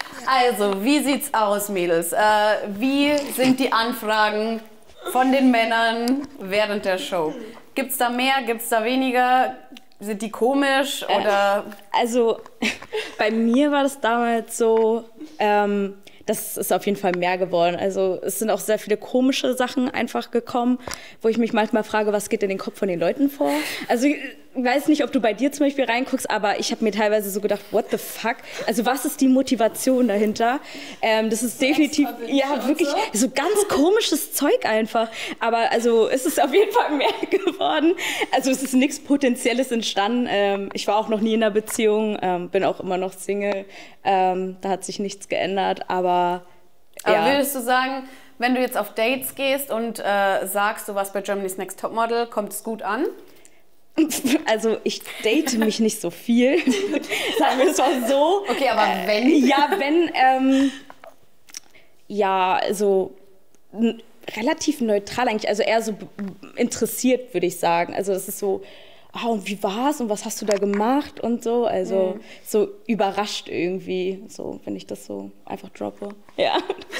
Also, wie sieht's aus, Mädels? Äh, wie sind die Anfragen von den Männern während der Show? Gibt's da mehr, gibt's da weniger? Sind die komisch oder? Äh, also bei mir war das damals so, ähm, das ist auf jeden Fall mehr geworden. Also es sind auch sehr viele komische Sachen einfach gekommen, wo ich mich manchmal frage, was geht in den Kopf von den Leuten vor? Also ich weiß nicht, ob du bei dir zum Beispiel reinguckst, aber ich habe mir teilweise so gedacht, what the fuck? Also was ist die Motivation dahinter? Ähm, das ist definitiv, ja wirklich so ganz komisches Zeug einfach. Aber also es ist auf jeden Fall mehr geworden. Also es ist nichts Potenzielles entstanden. Ähm, ich war auch noch nie in einer Beziehung, ähm, bin auch immer noch Single. Ähm, da hat sich nichts geändert, aber Aber ja. würdest du sagen, wenn du jetzt auf Dates gehst und äh, sagst, du warst bei Germany's Next Topmodel, kommt es gut an? Also ich date mich nicht so viel, sagen wir es mal so. Okay, aber wenn? Äh, ja, wenn, ähm, ja, also n- relativ neutral eigentlich, also eher so b- interessiert, würde ich sagen. Also das ist so, ah, und wie war's und was hast du da gemacht und so, also mhm. so überrascht irgendwie, so, wenn ich das so einfach droppe. Ja.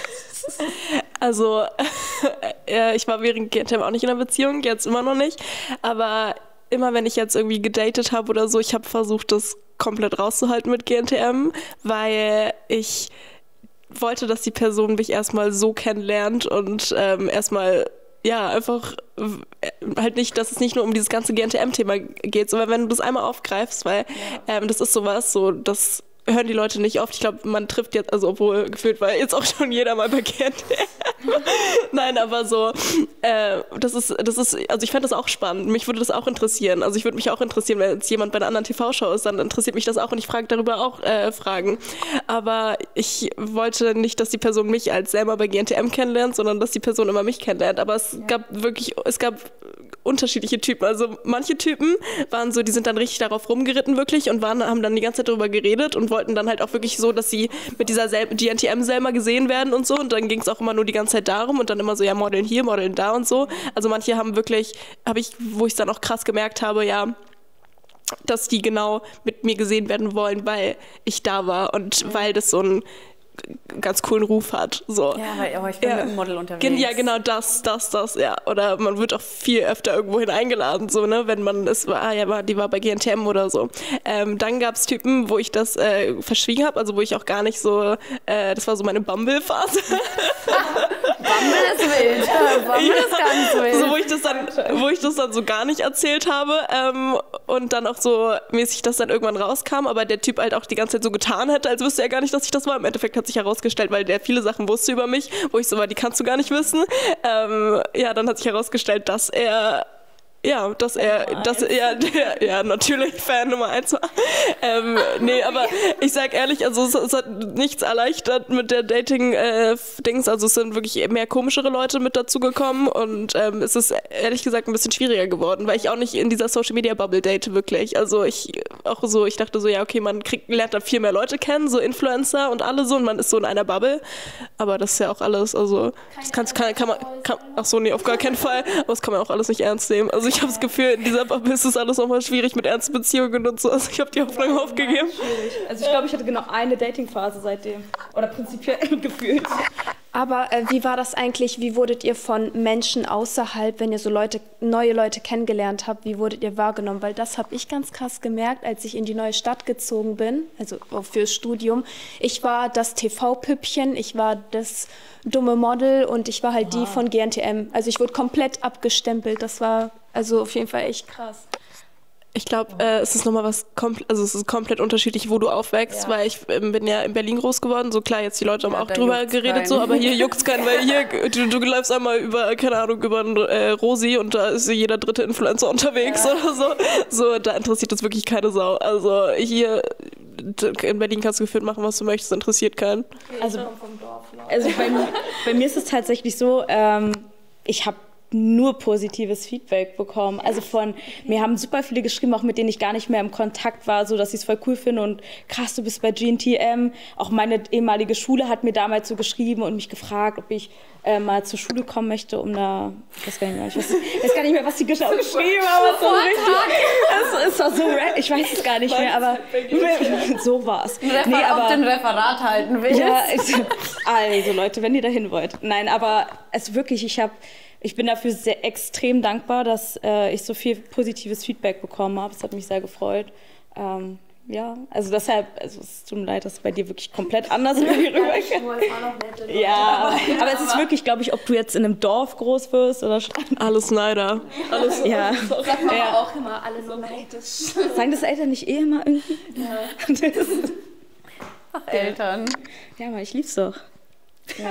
Also, äh, ich war während G N T M auch nicht in einer Beziehung, jetzt immer noch nicht, aber immer wenn ich jetzt irgendwie gedatet habe oder so, ich habe versucht, das komplett rauszuhalten mit G N T M, weil ich wollte, dass die Person mich erstmal so kennenlernt und ähm, erstmal, ja, einfach halt nicht, dass es nicht nur um dieses ganze G N T M-Thema geht, sondern wenn du das einmal aufgreifst, weil ja. ähm, das ist sowas, so, das hören die Leute nicht oft. Ich glaube, man trifft jetzt, also obwohl gefühlt war jetzt auch schon jeder mal bei G N T M. Nein, aber so, äh, das ist, das ist, also ich fände das auch spannend. Mich würde das auch interessieren. Also ich würde mich auch interessieren, wenn jetzt jemand bei einer anderen T V-Show ist, dann interessiert mich das auch und ich frage darüber auch äh, Fragen. Aber ich wollte nicht, dass die Person mich als Selma bei G N T M kennenlernt, sondern dass die Person immer mich kennenlernt. Aber es ja. gab wirklich, es gab unterschiedliche Typen. Also manche Typen waren so, die sind dann richtig darauf rumgeritten wirklich und waren, haben dann die ganze Zeit darüber geredet und wollten dann halt auch wirklich so, dass sie mit dieser G N T M-Selma gesehen werden und so. Und dann ging es auch immer nur die ganze Zeit darum und dann immer so, ja, modeln hier, modeln da und so. Also manche haben wirklich, habe ich, wo ich es dann auch krass gemerkt habe, ja, dass die genau mit mir gesehen werden wollen, weil ich da war und mhm. weil das so ein ganz coolen Ruf hat. So. Ja, weil oh, ich bin ja. mit einem Model unterwegs. Ja, genau, das, das, das, ja. Oder man wird auch viel öfter irgendwohin eingeladen, so, ne, wenn man es war, ah, ja, die war bei G N T M oder so. Ähm, dann gab es Typen, wo ich das äh, verschwiegen habe, also wo ich auch gar nicht so, äh, das war so meine Bumble-Phase. Bumble ist wild. Bumble ja. ist ganz wild. So, wo ich das dann, wo ich das dann so gar nicht erzählt habe ähm, und dann auch so mäßig das dann irgendwann rauskam, aber der Typ halt auch die ganze Zeit so getan hätte, als wüsste er gar nicht, dass ich das war. Im Endeffekt hat sich herausgestellt, weil der viele Sachen wusste über mich, wo ich so war, die kannst du gar nicht wissen. Ähm, ja, dann hat sich herausgestellt, dass er Ja, dass er, dass er, der, ja, natürlich Fan Nummer eins war. Ähm, nee, aber ich sag ehrlich, also es, es hat nichts erleichtert mit der Dating-Dings, äh, also es sind wirklich mehr komischere Leute mit dazugekommen und ähm, es ist ehrlich gesagt ein bisschen schwieriger geworden, weil ich auch nicht in dieser Social-Media-Bubble date wirklich. Also ich auch so, ich dachte so, ja, okay, man kriegt, lernt dann viel mehr Leute kennen, so Influencer und alle so und man ist so in einer Bubble, aber das ist ja auch alles, also das kann, kann, kann man, kann, ach so, nee, auf gar keinen Fall, aber das kann man auch alles nicht ernst nehmen. Also ich habe das Gefühl, in dieser Bubble ist es alles nochmal schwierig mit ernsten Beziehungen und so. Also ich habe die Hoffnung aufgegeben. Also ich glaube, ich hatte genau eine Dating-Phase seitdem. Oder prinzipiell gefühlt. Aber äh, wie war das eigentlich? Wie wurdet ihr von Menschen außerhalb, wenn ihr so Leute, neue Leute kennengelernt habt, wie wurdet ihr wahrgenommen? Weil das habe ich ganz krass gemerkt, als ich in die neue Stadt gezogen bin, also fürs Studium. Ich war das T V-Püppchen, ich war das dumme Model und ich war halt wow. die von G N T M. Also ich wurde komplett abgestempelt. Das war also auf jeden Fall echt krass. Ich glaube, äh, es ist nochmal was, kompl- also es ist komplett unterschiedlich, wo du aufwächst, ja. weil ich ähm, bin ja in Berlin groß geworden, so klar, jetzt die Leute haben ja, auch drüber geredet, keinen. so, aber hier juckt's keinen, weil hier, du, du läufst einmal über, keine Ahnung, über einen äh, Rosi und da ist jeder dritte Influencer unterwegs ja. oder so, so, da interessiert das wirklich keine Sau, also hier in Berlin kannst du gefühlt machen, was du möchtest, interessiert keinen. Also, also bei, bei mir ist es tatsächlich so, ähm, ich habe nur positives Feedback bekommen. Also von, mir haben super viele geschrieben, auch mit denen ich gar nicht mehr im Kontakt war, so dass ich es voll cool finde und krass, du bist bei G N T M. Auch meine ehemalige Schule hat mir damals so geschrieben und mich gefragt, ob ich äh, mal zur Schule kommen möchte, um da, ich weiß gar nicht mehr, ich weiß, ich weiß gar nicht mehr, was die genau geschrieben haben. So richtig, es war so, ich weiß es gar nicht mehr, aber so war es. Refer- nee, aber, auf den Referat halten willst. Ja, also Leute, wenn ihr dahin wollt. Nein, aber es wirklich, ich habe Ich bin dafür sehr extrem dankbar, dass äh, ich so viel positives Feedback bekommen habe. Es hat mich sehr gefreut. Ähm, ja, also deshalb, also es tut mir leid, dass es bei dir wirklich komplett anders rübergeht. Ja, aber es ist wirklich, glaube ich, ob du jetzt in einem Dorf groß wirst oder alles Neider. Alles ja. Sagt man ja. auch immer, alle so neidisch. Sagen das Eltern nicht eh immer irgendwie? Ja. Ach, Eltern. Ja, aber ich lieb's doch. Ja.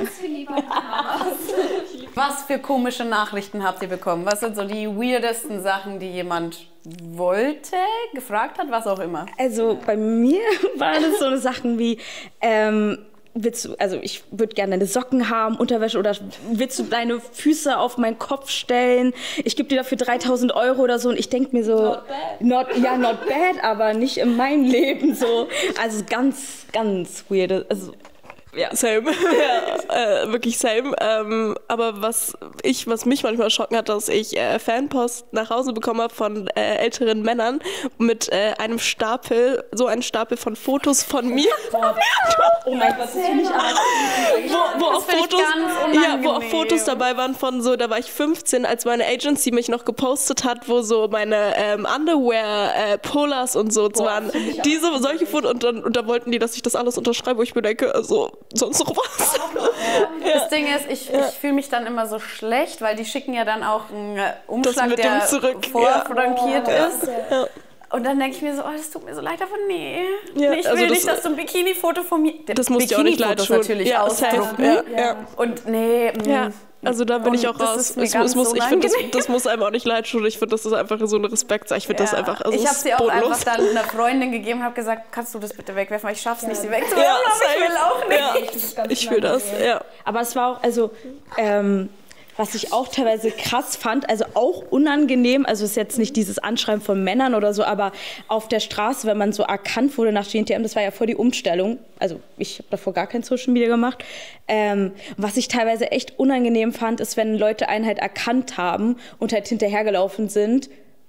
Was für komische Nachrichten habt ihr bekommen? Was sind so die weirdesten Sachen, die jemand wollte, gefragt hat, was auch immer? Also bei mir waren es so Sachen wie, ähm, willst du, also ich würde gerne deine Socken haben, Unterwäsche oder willst du deine Füße auf meinen Kopf stellen? Ich gebe dir dafür dreitausend Euro oder so und ich denke mir so, not bad. Not, ja, not bad, aber nicht in meinem Leben so. Also ganz, ganz weird. Also, ja, same. ja, äh, wirklich same. Ähm, aber was ich, was mich manchmal schocken hat, dass ich äh, Fanpost nach Hause bekommen habe von äh, älteren Männern mit äh, einem Stapel, so ein Stapel von Fotos von mir. Oh mein Gott, das finde ich aber wo, wo auch Fotos, ja, wo auch Fotos dabei waren von so, da war ich fünfzehn, als meine Agency mich noch gepostet hat, wo so meine ähm, Underwear, äh, Polars und so Boah, waren. Diese, solche Fotos und dann und da wollten die, dass ich das alles unterschreibe, wo ich mir denke, also sonst noch was. Ja. Ja. Das Ding ist, ich, ja. ich fühle mich dann immer so schlecht, weil die schicken ja dann auch einen Umschlag, der vorfrankiert ja. ist. Ja. Und dann denke ich mir so, oh, das tut mir so leid, aber nee. Ja, ich will also das, nicht, dass du ein Bikini-Foto von mir... Das muss dir auch nicht leid tun. natürlich ja, ausdrucken. Ja, ja. Und nee... Ja. Also da bin und ich auch raus. Es, es muss, ich finde, das, das muss einem auch nicht leid tun. Ich finde, das ist einfach so eine Respektsache. Ich finde ja. das einfach also Ich habe sie auch bodenlos. einfach dann einer Freundin gegeben und habe gesagt, kannst du das bitte wegwerfen, weil ich schaff's ja. nicht, sie wegzuwerfen, ja, aber ich will auch nicht. Ja. Ich will das, ja. Aber es war auch, also... Ähm, was ich auch teilweise krass fand, also auch unangenehm, also ist jetzt nicht dieses Anschreiben von Männern oder so, aber auf der Straße, wenn man so erkannt wurde nach G N T M, das war ja vor die Umstellung, also ich habe davor gar kein Social Media gemacht, ähm, was ich teilweise echt unangenehm fand, ist, wenn Leute einen halt erkannt haben und halt hinterhergelaufen sind,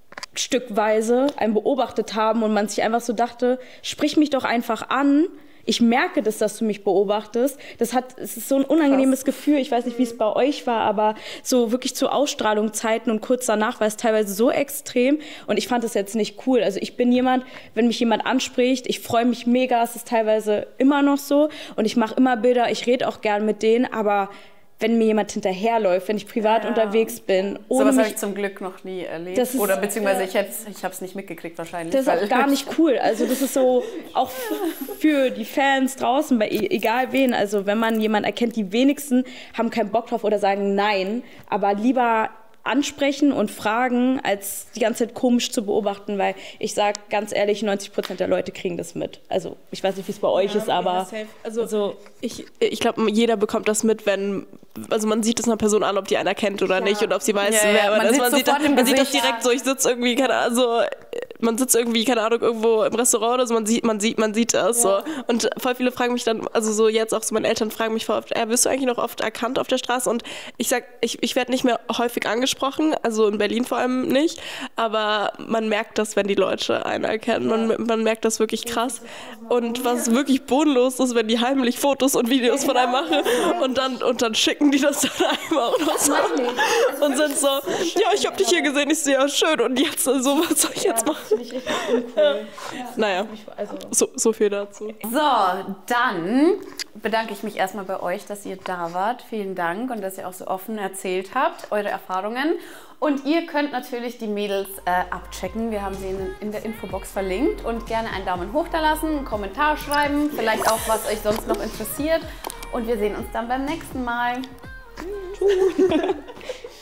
stückweise einen beobachtet haben und man sich einfach so dachte, sprich mich doch einfach an. Ich merke das, dass du mich beobachtest. Das hat, es ist so ein unangenehmes Krass. Gefühl. Ich weiß nicht, wie es bei euch war, aber so wirklich zu Ausstrahlungszeiten und kurz danach war es teilweise so extrem. Und ich fand das jetzt nicht cool. Also ich bin jemand, wenn mich jemand anspricht, ich freue mich mega. Es ist teilweise immer noch so. Und ich mache immer Bilder. Ich rede auch gern mit denen, aber wenn mir jemand hinterherläuft, wenn ich privat ja. unterwegs bin. So was habe ich zum Glück noch nie erlebt. Ist, Oder beziehungsweise ich, ich habe es nicht mitgekriegt wahrscheinlich. Das ist auch gar nicht cool. Also das ist so auch für die Fans draußen, bei egal wen. Also wenn man jemanden erkennt, die wenigsten haben keinen Bock drauf oder sagen nein, aber lieber ansprechen und fragen, als die ganze Zeit komisch zu beobachten, weil ich sage ganz ehrlich, neunzig Prozent der Leute kriegen das mit. Also ich weiß nicht, wie es bei euch ja, ist, aber... Ja, safe. Also, also ich, ich glaube, jeder bekommt das mit, wenn... Also man sieht es einer Person an, ob die einer kennt oder ja. nicht und ob sie weiß, ja, wer man, man ist. Man, sieht, man sieht das direkt so, ich sitze irgendwie, keine Ahnung, so, man sitzt irgendwie, keine Ahnung, irgendwo im Restaurant oder so, man sieht, man sieht, man sieht das ja. so. Und voll viele fragen mich dann, also so jetzt auch so meine Eltern fragen mich voll oft, äh, wirst du eigentlich noch oft erkannt auf der Straße? Und ich sag, ich, ich werde nicht mehr häufig angesprochen, also in Berlin vor allem nicht, aber man merkt das, wenn die Leute einen erkennen. Man, man merkt das wirklich krass. Und was wirklich bodenlos ist, wenn die heimlich Fotos und Videos von einem machen und dann, und dann schicken die das dann einem auch noch so. Und sind so, ja, ich habe dich hier gesehen, ich sehe ja schön und jetzt, so, was soll ich jetzt machen? Ja. Naja, so, so viel dazu. So, dann bedanke ich mich erstmal bei euch, dass ihr da wart. Vielen Dank und dass ihr auch so offen erzählt habt, eure Erfahrungen. Und ihr könnt natürlich die Mädels äh, abchecken. Wir haben sie in, in der Infobox verlinkt. Und gerne einen Daumen hoch da lassen, einen Kommentar schreiben, vielleicht auch, was euch sonst noch interessiert. Und wir sehen uns dann beim nächsten Mal. Tschüss.